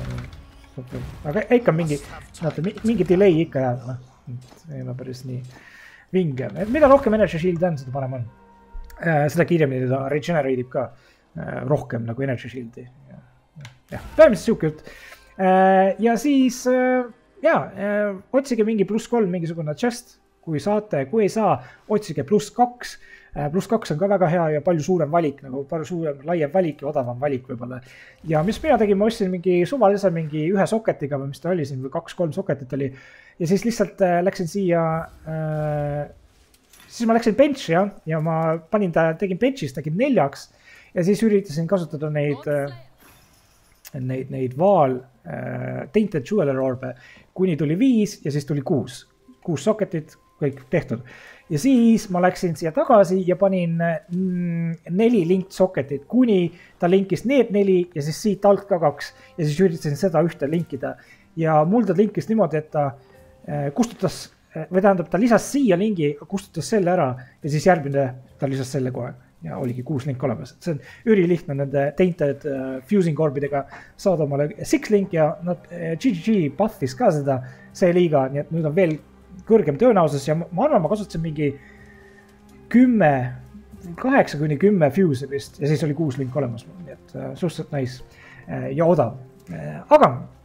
Aga ikka mingi, mingi delay ikka jääb, noh. Ei ole päris nii vinge. Et mida rohkem energy shield on, seda parem on. Seda kiiremini ta regenereidib ka rohkem nagu energy shieldi. Ja, päemise siuke jutt. Ja siis, jaa, otsige mingi pluss kolm mingisugune chest, kui saate, kui ei saa, otsige pluss kaks. Pluss kaks on ka väga hea ja palju suurem valik, nagu palju suurem, laiem valik ja odavam valik võibolla. Ja mis mina tegin, ma ostsin mingi suvalise mingi ühe socketiga või mis ta oli siin või kaks-kolm socketit oli. Ja siis lihtsalt äh, läksin siia, äh, siis ma läksin benchi ja, ja ma panin ta, tegin benchist, tegin neljaks ja siis üritasin kasutada neid, äh, neid, neid vaal äh, Tainted Jeweler orbe, kuni tuli viis ja siis tuli kuus. Kuus socketit, kõik tehtud. Ja siis ma läksin siia tagasi ja panin mm, neli linked socketit, kuni ta linkis need neli ja siis siit alt ka kaks. Ja siis üritasin seda ühte linkida. Ja mul ta linkis niimoodi, et ta äh, kustutas, või tähendab, ta lisas siia lingi, kustutas selle ära ja siis järgmine ta lisas selle kohe. Ja oligi kuus link olemas. See on ürilihtne nende tainted uh, fusing orbidega saada omale six link ja nad uh, G G G buffis ka seda see liiga, nii et nüüd on veel kõrgem tõenäosus ja ma arvan, ma kasutasin mingi kümme, kaheksa kuni kümme fuse vist ja siis oli kuus link olemas, nii et uh, suhteliselt nice uh, ja odav. Uh, aga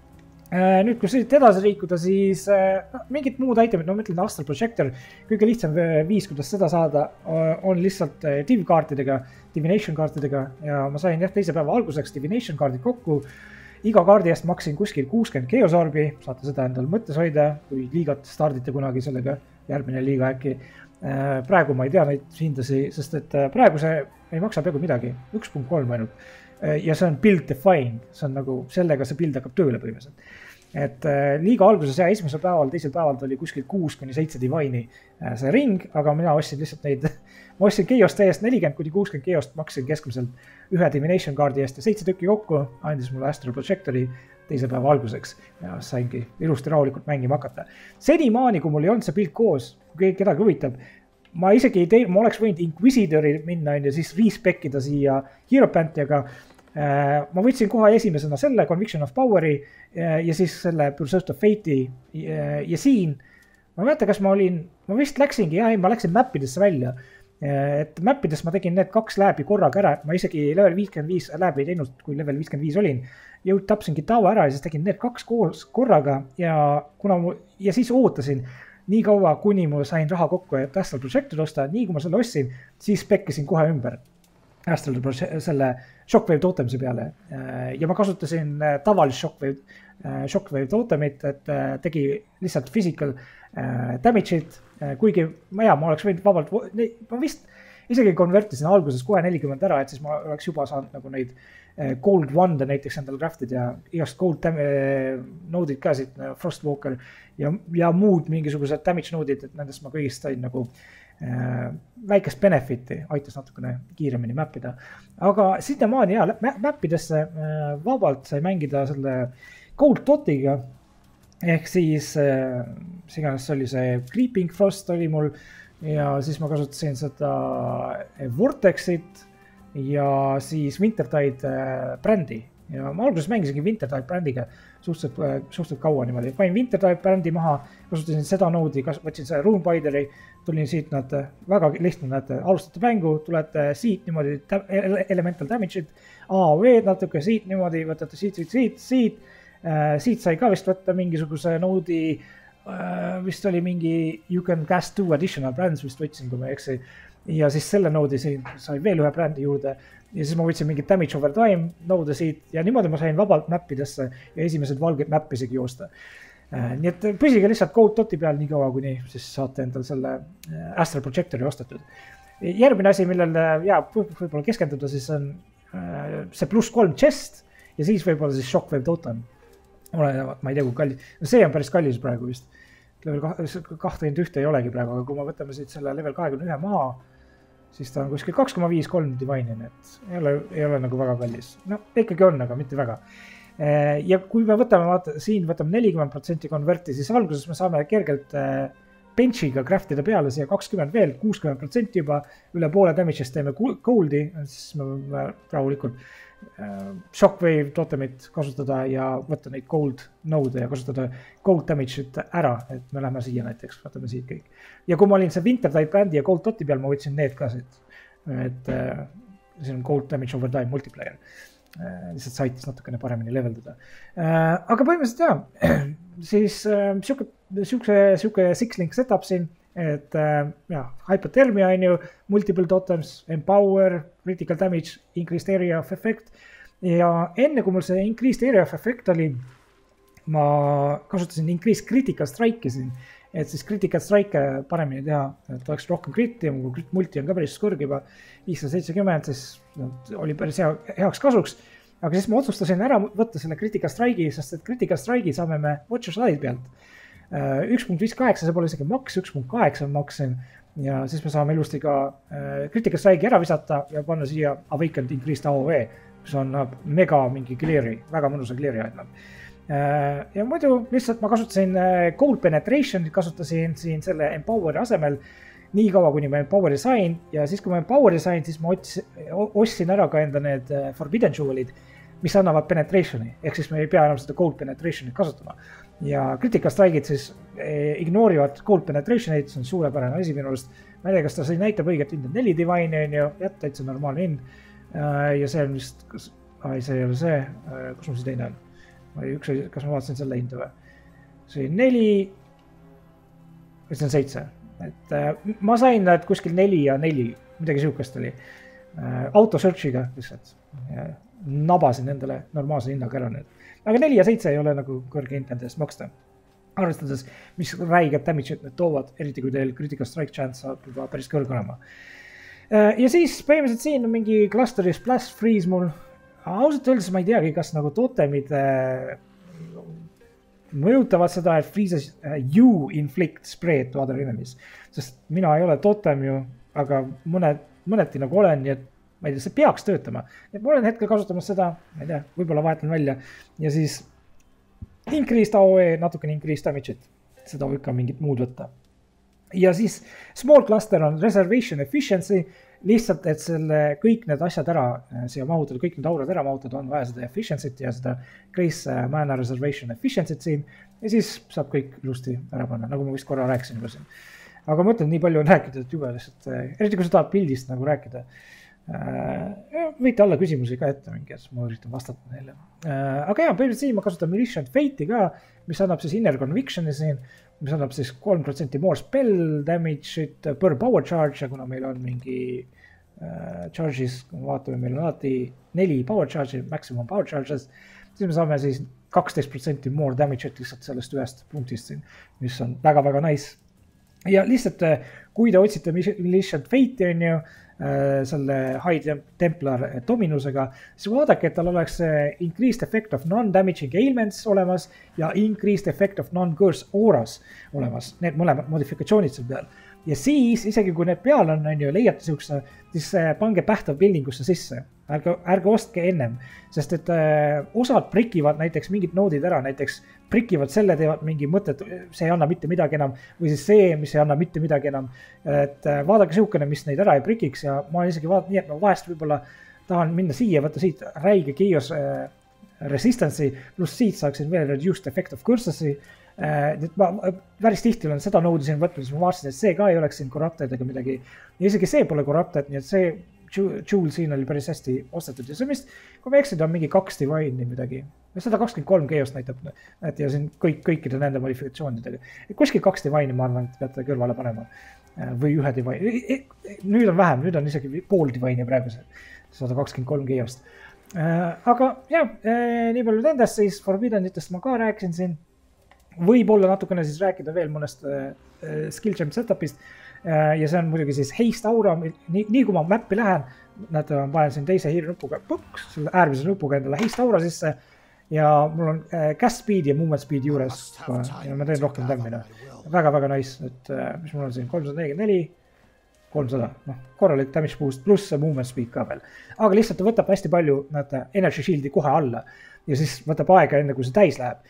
nüüd, kui siit edasi liikuda, siis no, mingid muud itemid, no ma ütlen Astral Projector, kõige lihtsam viis, kuidas seda saada, on lihtsalt div-kaartidega, divination kaartidega ja ma sain jah teise päeva alguseks divination kaardid kokku. Iga kaardi eest maksin kuskil kuuskümmend Geosorbi, saate seda endal mõttes hoida, kui liigat stardite kunagi sellega, järgmine liiga äkki. Praegu ma ei tea neid hindasi, sest et praegu see ei maksa peaaegu midagi, üks punkt kolm ainult. Ja see on build define, see on nagu sellega see build hakkab tööle põhimõtteliselt. Et liiga alguses ja esimesel päeval, teisel päeval oli kuskil kuus kuni seitse divine'i see ring, aga mina ostsin lihtsalt neid, ma ostsin Geost eest nelikümmend kuni kuuskümmend Geost, maksin keskmiselt ühe divination kaardi eest ja seitse tükki kokku, andis mulle Astral Projectori teise päeva alguseks ja saingi ilusti rahulikult mängima hakata. Senimaani, kui mul ei olnud see build koos, kui kedagi huvitab, ma isegi ei tee, ma oleks võinud Inquisitori minna ja siis respec'ida siia Hierophant'iga. Ma võtsin kohe esimesena selle Conviction of Power'i ja siis selle Pursuit of Fate'i ja siin, ma mäletan, kas ma olin, ma vist läksingi, jah, ma läksin mappidesse välja, et mappides ma tegin need kaks läbi korraga ära, ma isegi level viiskümmend viis läbi ei teinud, kui level viiskümmend viis olin, jõud tapsingi tava ära ja siis tegin need kaks koos korraga ja kuna mu, ja siis ootasin nii kaua, kuni ma sain raha kokku, et Astral Projector osta, nii kui ma selle ostsin, siis pekkisin kohe ümber Astral selle Shockwave totemise peale ja ma kasutasin tavalist Shockwave, Shockwave totemit, et tegi lihtsalt physical damage'id, kuigi ma, ja, ma oleks võinud vabalt, ma vist isegi konvertisin alguses kohe nelikümmend ära, et siis ma oleks juba saanud nagu neid Gold Wande näiteks endal craftid ja igast Gold node'id ka siit, Frostwalker ja, ja muud mingisugused damage node'id, et nendest ma kõigist sain nagu äh, väikest benefit'i, aitas natukene kiiremini mappida. Aga sinnamaani ja mappidesse äh, vabalt sai mängida selle Gold Dotiga, ehk siis äh, siganes oli see Creeping Frost oli mul ja siis ma kasutasin seda Vortexit ja siis Wintertide brändi ja ma alguses mängisingi Wintertide brändiga suhteliselt, suhteliselt kaua niimoodi. Pain Wintertide brändi maha, kasutasin seda noodi, võtsin selle Runebinderi, tulin siit, nad väga lihtne, nad alustate mängu, tulete siit niimoodi elemental damage'id, A O E natuke siit niimoodi, võtate siit, siit, siit, siit, siit sai ka vist võtta mingisuguse noodi, vist oli mingi you can cast two additional brands vist võtsin, kui ma eksi. Ja siis selle noodi siin sai veel ühe brändi juurde ja siis ma võtsin mingi damage over time noode siit ja niimoodi ma sain vabalt mappidesse ja esimesed valged mappisegi joosta. Nii et püsige lihtsalt Gold Doti peal nii kaua, kuni siis saate endal selle Astral Projectori ostetud. Järgmine asi, millele ja, võib-olla keskenduda, siis on see pluss kolm chest ja siis võib-olla siis Shockwave totem. Olenevad, ma ei tea, kui kallis. See on päris kallis praegu vist. Level kakskümmend üks ei olegi praegu, aga kui me võtame siit selle level kahekümne ühe maha, siis ta on kuskil kaks koma viis kolm divine'i, et ei ole, ei ole nagu väga kallis. No ikkagi on, aga mitte väga. Ja kui me võtame, vaata, siin võtame nelikümmend protsenti konverti, siis alguses me saame kergelt benchiga craftida peale siia kakskümmend veel, kuuskümmend protsenti juba üle poole damage'ist teeme goldi, siis me võime rahulikult Shockwave totemit kasutada ja võtta neid gold node ja kasutada gold damage'it ära, et me lähme siia näiteks, võtame siit kõik. Ja kui ma olin see Wintertide brändi ja Gold Doti peal, ma võtsin need ka siit, et äh, siin on gold damage over time multiplayer, äh, lihtsalt saitis natukene paremini leveldada. Äh, aga põhimõtteliselt jah, siis äh, siuke, siuke, siuke six-link setup siin, et äh, ja, hypothermia on ju, multiple totems, empower, critical damage, increased area of effect ja enne kui mul see increased area of effect oli, ma kasutasin increased critical strike'i siin, et siis critical strike paremini teha, et oleks rohkem kriti ja mul multi on ka päris kõrge juba viissada seitsekümmend, siis no, oli päris hea, heaks kasuks, aga siis ma otsustasin ära võtta selle critical strike'i, sest et critical strike'i saame me Watcher Slide pealt. üks punkt viis kaheksa, see pole isegi maks, üks punkt kaheksa on maksin ja siis me saame ilusti ka äh, Critical Strike'i ära visata ja panna siia Awakened Increased A O E, mis on mega mingi clear'i, väga mõnusa clear'i annab. Äh, ja muidu lihtsalt ma kasutasin äh, Gold Penetration, kasutasin siin selle Empower'i asemel nii kaua, kuni ma Empower'i sain ja siis, kui ma Empower'i sain, siis ma ostsin ära ka enda need Forbidden Jewel'id, mis annavad penetration'i, ehk siis me ei pea enam seda Gold Penetration'it kasutama. Ja Critical Strike'id siis ignoorivad Gold Penetration'id, see on suurepärane asi minu arust. Ma ei tea, kas ta see näitab õiget hinda, neli divine on ju, jah, täitsa normaalne hind. Ja see on vist, ai, see ei ole see, kus mul see teine on. või üks, kas ma vaatasin selle hinda või? See oli neli, see on seitse, et äh, ma sain nad kuskil neli ja neli, midagi sihukest oli äh, auto search'iga lihtsalt ja nabasin endale normaalse hinnaga ära nüüd. Aga neli ja seitse ei ole nagu kõrge hind nende eest maksta. Arvestades, mis räiged damage'id need toovad, eriti kui teil critical strike chance saab juba päris kõrge olema. Ja siis põhimõtteliselt siin on mingi clusteri splash freeze mul. Ausalt öeldes ma ei teagi, kas nagu totemid äh, mõjutavad seda, et freezes uh, you inflict spread to other enemies. Sest mina ei ole totem ju, aga mõned, mõneti nagu olen, nii et ma ei tea, see peaks töötama. Et ma olen hetkel kasutamas seda, ma ei tea, võib-olla vahetan välja ja siis increased A O E, natukene increased damage'it. Seda võib ka mingit muud võtta. Ja siis small cluster on reservation efficiency, lihtsalt, et selle kõik need asjad ära siia mahutada, kõik need aurad ära mahutada, on vaja seda efficiency't ja seda Grace mana reservation efficiency't siin ja siis saab kõik ilusti ära panna, nagu ma vist korra rääkisin juba siin. Aga ma mõtlen, nii palju on rääkida, et juba lihtsalt, eriti kui sa tahad pildist nagu rääkida. Võite alla küsimusi ka ette mingi, et ma üritan vastata neile. Aga jah, põhimõtteliselt siin ma kasutan Militiant Fate'i ka, mis annab siis Inner Conviction'i siin, mis annab siis kolm protsenti more spell damage'it per power charge ja kuna meil on mingi uh, charges, kui me vaatame, meil on alati neli power charge'i, maximum power charges, siis me saame siis kaksteist protsenti more damage'it lihtsalt sellest ühest punktist siin, mis on väga-väga nice. Ja lihtsalt, kui te otsite Militiant Fate'i on ju, selle High Templar Dominusega, siis vaadake, et tal oleks increased effect of non-damaging ailments olemas ja increased effect of non-curse auras olemas. Need mõlemad modifikatsioonid seal peal. Ja siis, isegi kui need peal on, on ju, leiate sihukese, siis pange pähtav buildingusse sisse. Ärge, ärge ostke ennem, sest et äh, osad prikivad näiteks mingid noodid ära, näiteks prikivad selle, teevad mingi mõtet, see ei anna mitte midagi enam, või siis see, mis ei anna mitte midagi enam. Et äh, vaadake sihukene, mis neid ära ei prikiks ja ma isegi vaatan nii, et ma vahest võib-olla tahan minna siia, võtta siit räige Chaos äh, Resistance'i, pluss siit saaksin veel Reduced Effect of Curse'i. Äh, ma päris tihti olen seda noodi siin võtnud, siis ma vaatasin, et see ka ei oleks siin corrupted ega midagi. Ja isegi see pole corrupted, nii et see Jewel siin oli päris hästi ostetud ja see vist, kui me eksid, on mingi kaks divine'i midagi. sada kakskümmend kolm Chaos näitab, et ja siin kõik, kõikide nende modifikatsioonidega. Kuskil kaks divine'i ma arvan, et peate kõrvale panema või ühe divine. Nüüd on vähem, nüüd on isegi pool divine'i praegu sada kakskümmend kolm Chaos't. Aga jah, nii palju nendest siis Forbiddenitest ma ka rääkisin siin. Võib-olla natukene siis rääkida veel mõnest skill gem setup'ist. Ja see on muidugi siis Haste Aura, nii, nii kui ma mappi lähen, näete, ma panen siin teise hiirnupuga, puks, selle äärmise nupuga endale Haste Aura sisse ja mul on cast speed ja movement speed juures ja ma teen rohkem tämmina. Väga-väga nice, et mis mul on siin kolmsada nelikümmend neli, kolmsada, noh, korralik damage boost pluss movement speed ka veel. Aga lihtsalt ta võtab hästi palju, näete, energy shield'i kohe alla ja siis võtab aega enne, kui see täis läheb.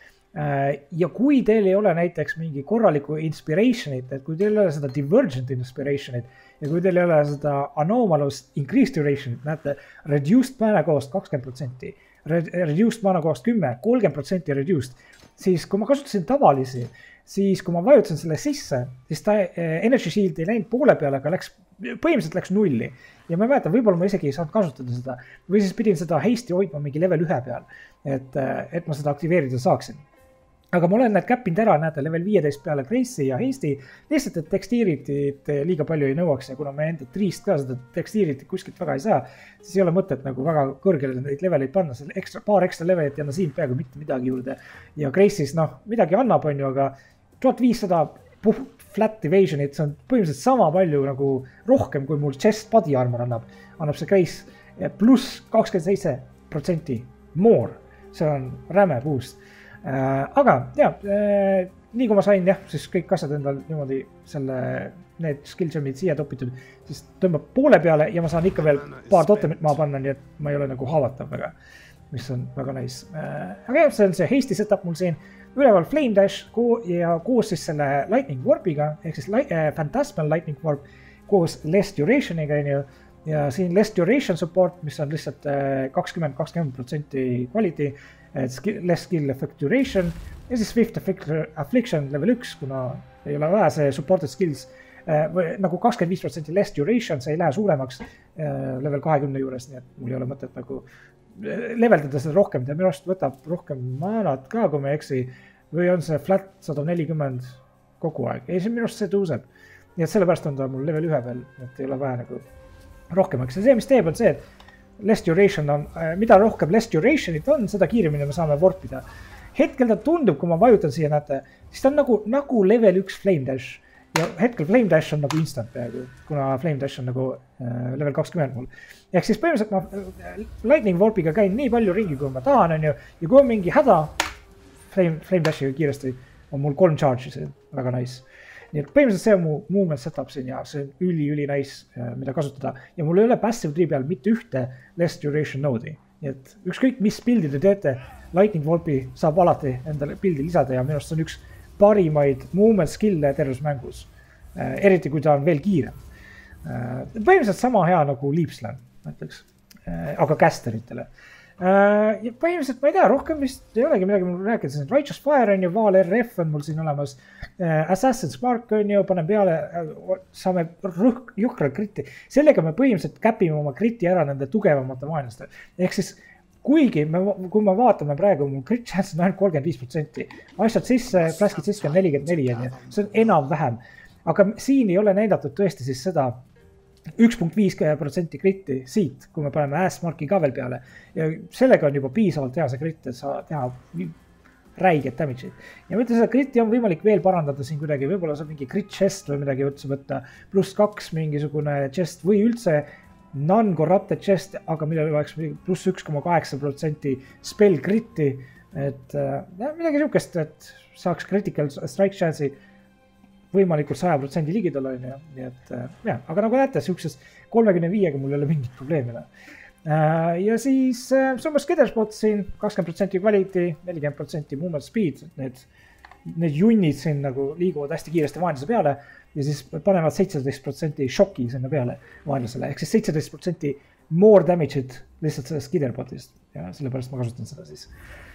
Ja kui teil ei ole näiteks mingi korraliku inspirationit, et kui teil ei ole seda divergent inspirationit ja kui teil ei ole seda anomalous increased durationit, näete, reduced mana cost kakskümmend protsenti, reduced mana cost kümme, kolmkümmend protsenti reduced, siis kui ma kasutasin tavalisi, siis kui ma vajutasin selle sisse, siis ta energy shield ei läinud poole peale, aga läks, põhimõtteliselt läks nulli. Ja ma ei mäleta, võib-olla ma isegi ei saanud kasutada seda või siis pidin seda haste'i hoidma mingi level ühe peal, et, et ma seda aktiveerida saaksin. Aga ma olen need käppinud ära, näete, level viieteist peale Grace'i ja Haste'i, lihtsalt, et tekstiiritit liiga palju ei nõuaks ja kuna me enda triist ka seda tekstiiritit kuskilt väga ei saa, siis ei ole mõtet nagu väga kõrgele neid leveleid panna, selle ekstra, paar ekstra levelit ei anna siin peaaegu mitte midagi juurde. Ja Grace'is, noh, midagi annab, on ju, aga tuhat viissada puh, flat evasionit, see on põhimõtteliselt sama palju nagu rohkem, kui mul chest body armor annab, annab see Grace pluss kakskümmend seitse protsenti more, see on räme boost. Äh, aga jah, äh, nii kui ma sain jah, siis kõik asjad endal niimoodi selle, need skill gemid siia topitud, siis tõmbab poole peale ja ma saan ikka veel paar totemit maha panna, nii et ma ei ole nagu haavatav väga, mis on väga nice. Äh, aga jah, see on see Haste'i setup mul siin, üleval Flame Dash ko ja koos siis selle Lightning Warpiga, ehk siis li äh, Phantasmal Lightning Warp koos Less Durationiga, ja siin Less Duration support, mis on lihtsalt kakskümmend kakskümmend protsenti quality, less skill effect duration ja siis Swift affliction level üks, kuna ei ole vähe see supported skills või nagu kakskümmend viis protsenti less duration, see ei lähe suuremaks level kahekümne juures, nii et mul ei ole mõtet nagu leveldada seda rohkem, ta minu arust võtab rohkem maanat ka, kui me eksi, või on see flat sada nelikümmend kogu aeg. Ei, see minu arust see tõuseb. Nii et sellepärast on ta mul level ühe peal, et ei ole vaja nagu rohkemaks. Ja see, mis teeb, on see, et less duration on, mida rohkem less durationit on, seda kiiremini me saame warpida. Hetkel ta tundub, kui ma vajutan siia, näete, siis ta on nagu, nagu level üks Flame Dash. Ja hetkel Flame Dash on nagu instant peaaegu, kuna Flame Dash on nagu äh, level kakskümmend mul. Ehk siis põhimõtteliselt ma äh, Lightning Warpiga käin nii palju ringi, kui ma tahan, on ju, ja kui on mingi häda Flame, Flame Dashiga kiiresti, on mul kolm charge'i, see on väga nice. Nii et põhimõtteliselt see on mu movement setup siin ja see on üli, üli nice, äh, mida kasutada. Ja mul ei ole passive tree peal mitte ühte less duration node'i. Nii et ükskõik, mis pildi te teete, Lightning Warpi saab alati endale pildi lisada ja minu arust see on üks parimaid movement skill'e terves mängus. Äh, eriti, kui ta on veel kiirem. Äh, põhimõtteliselt sama hea nagu Leapslam, näiteks, äh, aga casteritele. Äh, ja põhimõtteliselt, ma ei tea, rohkem vist ei olegi midagi mul rääkida. See on Righteous Fire on ju, Val R F on mul siin olemas. Äh, Assassin's Spark on ju, panen peale, äh, saame rõhk, juhkra kritti. Sellega me põhimõtteliselt käpime oma kritti ära nende tugevamate vaenlaste. Ehk siis kuigi, me, kui me vaatame praegu, mul crit chance on ainult kolmkümmend viis protsenti. Asjad sisse, flaskid sisse on nelikümmend neli, see on enam vähem. Aga siin ei ole näidatud tõesti siis seda üks koma viis protsenti kritti siit, kui me paneme ass-marki ka veel peale. Ja sellega on juba piisavalt teha see kritt, et saa teha räiget damage'id. Ja mitte seda kritti on võimalik veel parandada siin kuidagi, võib-olla saab mingi crit chest või midagi üldse võtta, pluss kaks mingisugune chest või üldse non-corrupted chest, aga millel oleks pluss üks koma kaheksa protsenti spell kritti, et äh, midagi niisugust, et saaks critical strike chance'i võimalikult saja protsendi ligidal on ju, nii et äh, jah, aga nagu näete, siukses kolmekümne viiega mul ei ole mingit probleemi. Äh, ja siis äh, Summer Skitterspot siin kakskümmend protsenti quality, nelikümmend protsenti movement speed, need, need junnid siin nagu liiguvad hästi kiiresti vaenlase peale ja siis panevad seitseteist protsenti šoki sinna peale vaenlasele, ehk siis seitseteist protsenti more damage'id lihtsalt sellest Skitterspotist ja sellepärast ma kasutan seda siis.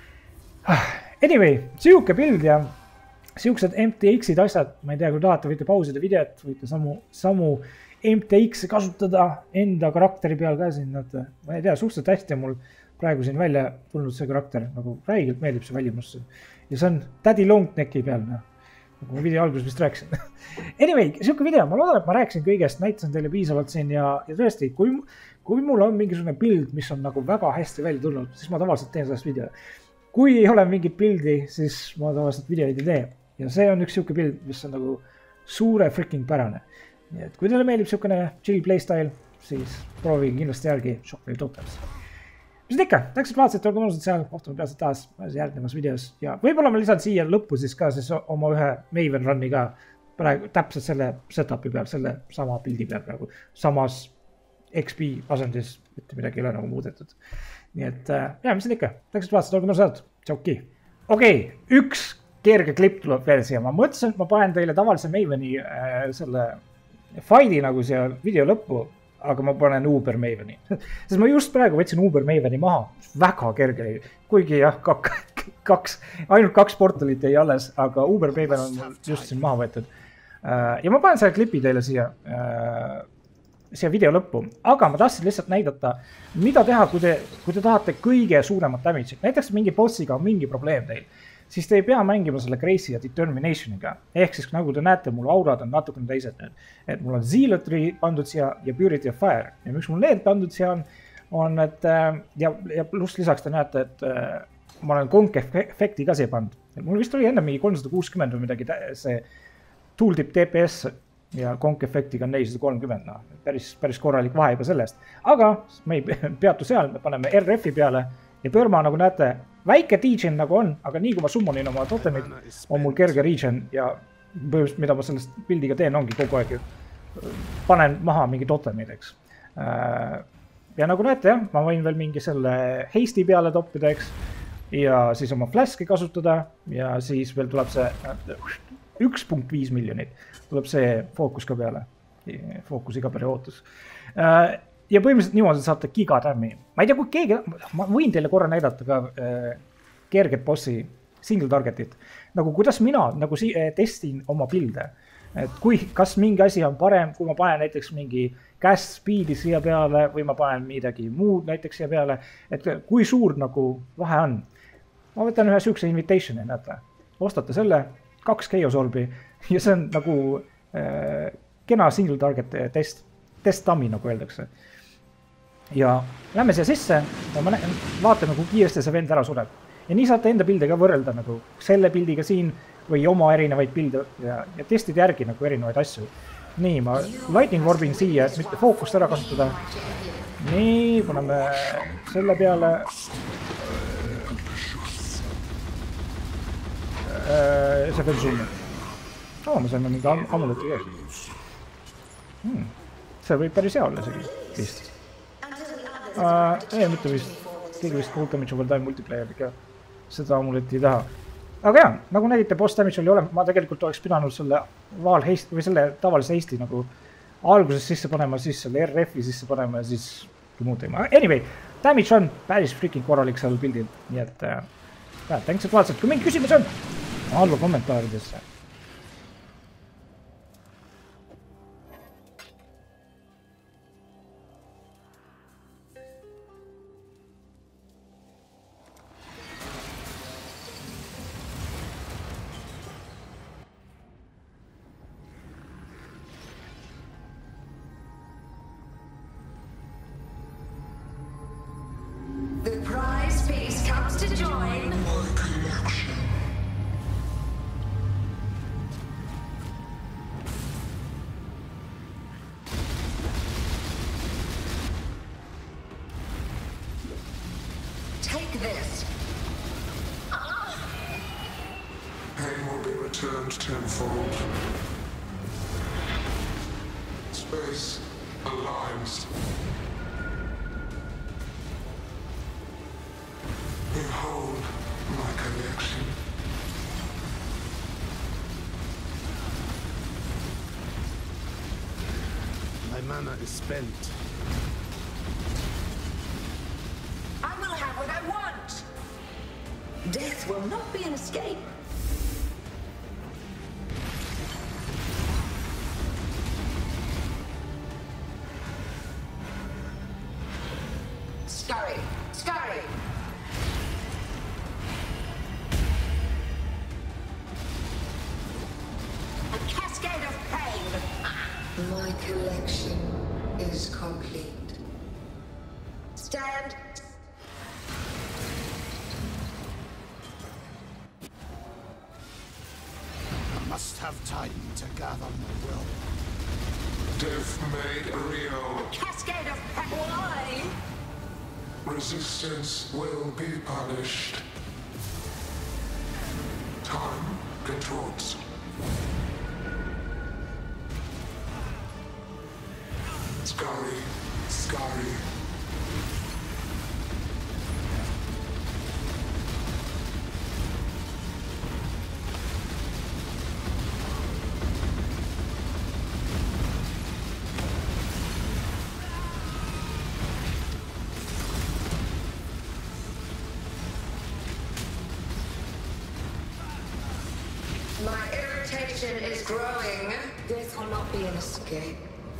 Anyway, siuke pild ja siuksed M T X-id asjad, ma ei tea, kui tahate, võite pausida videot, võite samu, samu M T X-i kasutada enda karakteri peal ka siin, et ma ei tea, suhteliselt hästi mul praegu siin välja tulnud see karakter, nagu räigelt meeldib see välimus. Ja see on Daddy Longnecki peal, noh, nagu ma video alguses vist rääkisin. Anyway, siuke video, ma loodan, et ma rääkisin kõigest, näitasin teile piisavalt siin ja, ja tõesti, kui, kui mul on mingisugune pild, mis on nagu väga hästi välja tulnud, siis ma tavaliselt teen sellest video. Kui ei ole mingit pildi, siis ma tavaliselt videoid ei tee. Ja see on üks siuke pild, mis on nagu suure freaking pärane. Nii et kui teile meeldib siukene chill playstyle, siis proovige kindlasti järgi Shockwave Totems. Mis ikka, täks, et vaatasid, olgu mõnusad seal, kohtume pealselt taas järgnevas videos. Ja võib-olla ma lisan siia lõppu siis ka siis oma ühe Maven Run'i ka praegu täpselt selle setupi peal, selle sama pildi peal praegu. Samas X P asendis, mitte midagi ei ole nagu muudetud. Nii et jah, mis ikka, täks, et vaatasid, olgu mõnusad. Tšauki. Okei, üks kerge klipp tuleb veel siia. Ma mõtlesin, et ma panen teile tavalise Maveni äh, selle fight'i nagu siia video lõppu, aga ma panen Uber Maveni. Sest ma just praegu võtsin Uber Maveni maha. Väga kerge. Kuigi jah, kaks, kaks, ainult kaks portalit jäi alles, aga Uber Maven on just siin maha võetud. Äh, ja ma panen selle klipi teile siia, äh, siia video lõppu. Aga ma tahtsin lihtsalt näidata, mida teha, kui te, kui te tahate kõige suuremat damage'it. Näiteks mingi bossiga on mingi probleem teil. Siis te ei pea mängima selle Gracie ja Determinationiga. Ehk siis nagu te näete, mul aurad on natukene teised. Et mul on Zealotry pandud siia ja Purity of Fire. Ja miks mul need pandud siia on, on et ja, ja pluss lisaks te näete, et ma olen Conk efekti ka siia pandud. Mul vist oli enne mingi kolmsada kuuskümmend või midagi see tooltip D P S ja Conk efektiga on nelisada kolmkümmend. No, päris, päris korralik vahe juba sellest. Aga me ei peatu seal, me paneme R F-i peale ja Pörma, nagu näete, väike regen nagu on, aga nii kui ma summonin oma totemid, on mul kerge regen ja põhimõtteliselt, mida ma sellest pildiga teen, ongi kogu aeg panen maha mingi totemid, eks. Ja nagu näete, jah, ma võin veel mingi selle heisti peale toppida, eks, ja siis oma flaski kasutada ja siis veel tuleb see üks koma viis miljonit, tuleb see fookus ka peale, fookus iga pere ootus. Ja põhimõtteliselt niimoodi saate gigadammi. Ma ei tea, kui keegi, ma võin teile korra näidata ka äh, kerget bossi single targetit. Nagu kuidas mina nagu si testin oma pilde. et kui, kas mingi asi on parem, kui ma panen näiteks mingi cast speed'i siia peale või ma panen midagi muud näiteks siia peale, et kui suur nagu vahe on. Ma võtan ühe sihukese invitation'i, näete, ostate selle, kaks Chaos Orbi ja see on nagu äh, kena single target test, test dummy nagu öeldakse. Ja lähme siia sisse ja ma näen, vaatame, kui kiiresti see vend ära sureb. Ja nii saate enda pilde ka võrrelda nagu selle pildiga siin või oma erinevaid pilde ja, ja testid järgi nagu erinevaid asju. Nii, ma lightning orbin siia, et mitte fookust ära kasutada. Nii, paneme selle peale. See veel zoom. Oo, me saime mingi amuleti kees. Hmm. See võib päris hea olla isegi. Vist. Uh, ei, mitte vist. Keegi vist cold damage over time multiplayer ikka seda amuleti ei taha. Aga jah, nagu nägite, boss damage oli olema. Ma tegelikult oleks pidanud selle vaal heist või selle tavalise heisti nagu alguses sisse panema, siis selle R F-i sisse panema ja siis muud teema. Anyway, damage on päris freaking korralik seal pildil. Nii et äh, tänks, et vaatasid. Kui mingi küsimus on, alla kommentaaridesse. Mana is spent. I will have what I want. Death will not be an escape. Scurry, scurry. A cascade of pain. My collection is complete. Stand. I must have time to gather my will. Death made real. Cascade of pain. Why? Resistance will be punished. Time controls. Scurry, scurry. My irritation is growing. This will not be an escape.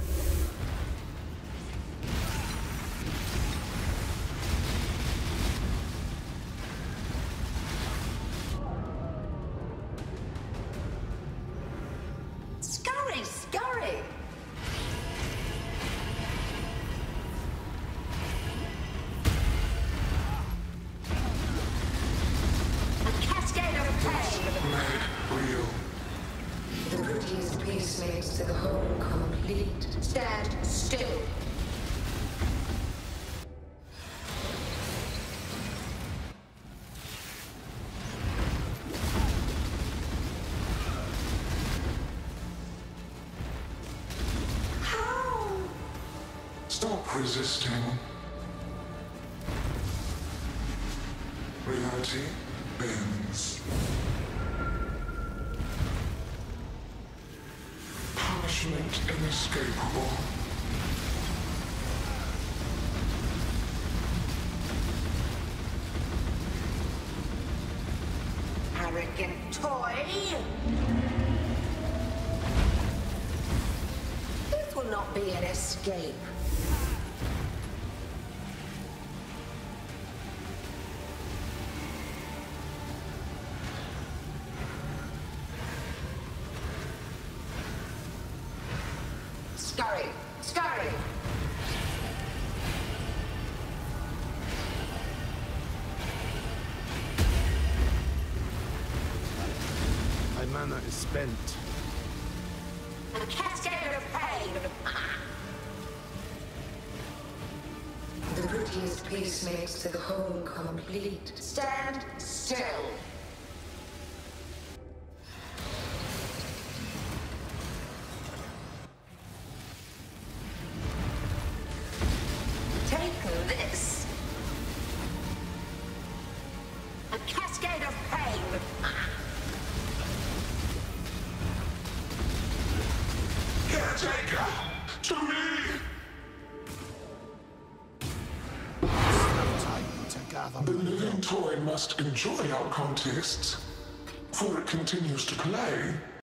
Scurry, scurry. A cascade of pain. Made real. The prettiest piece makes the whole complete. Stand still. Stop resisting. Reality bends. Punishment inescapable. Arrogant toy. be an escape. Scurry! Scurry! My mana is spent. A cascade of pain! The prettiest piece makes the whole complete. Stand still! Take this! A cascade of pain! Caretaker! To me! Have time to gather The my living toy must enjoy our contests, for it continues to play.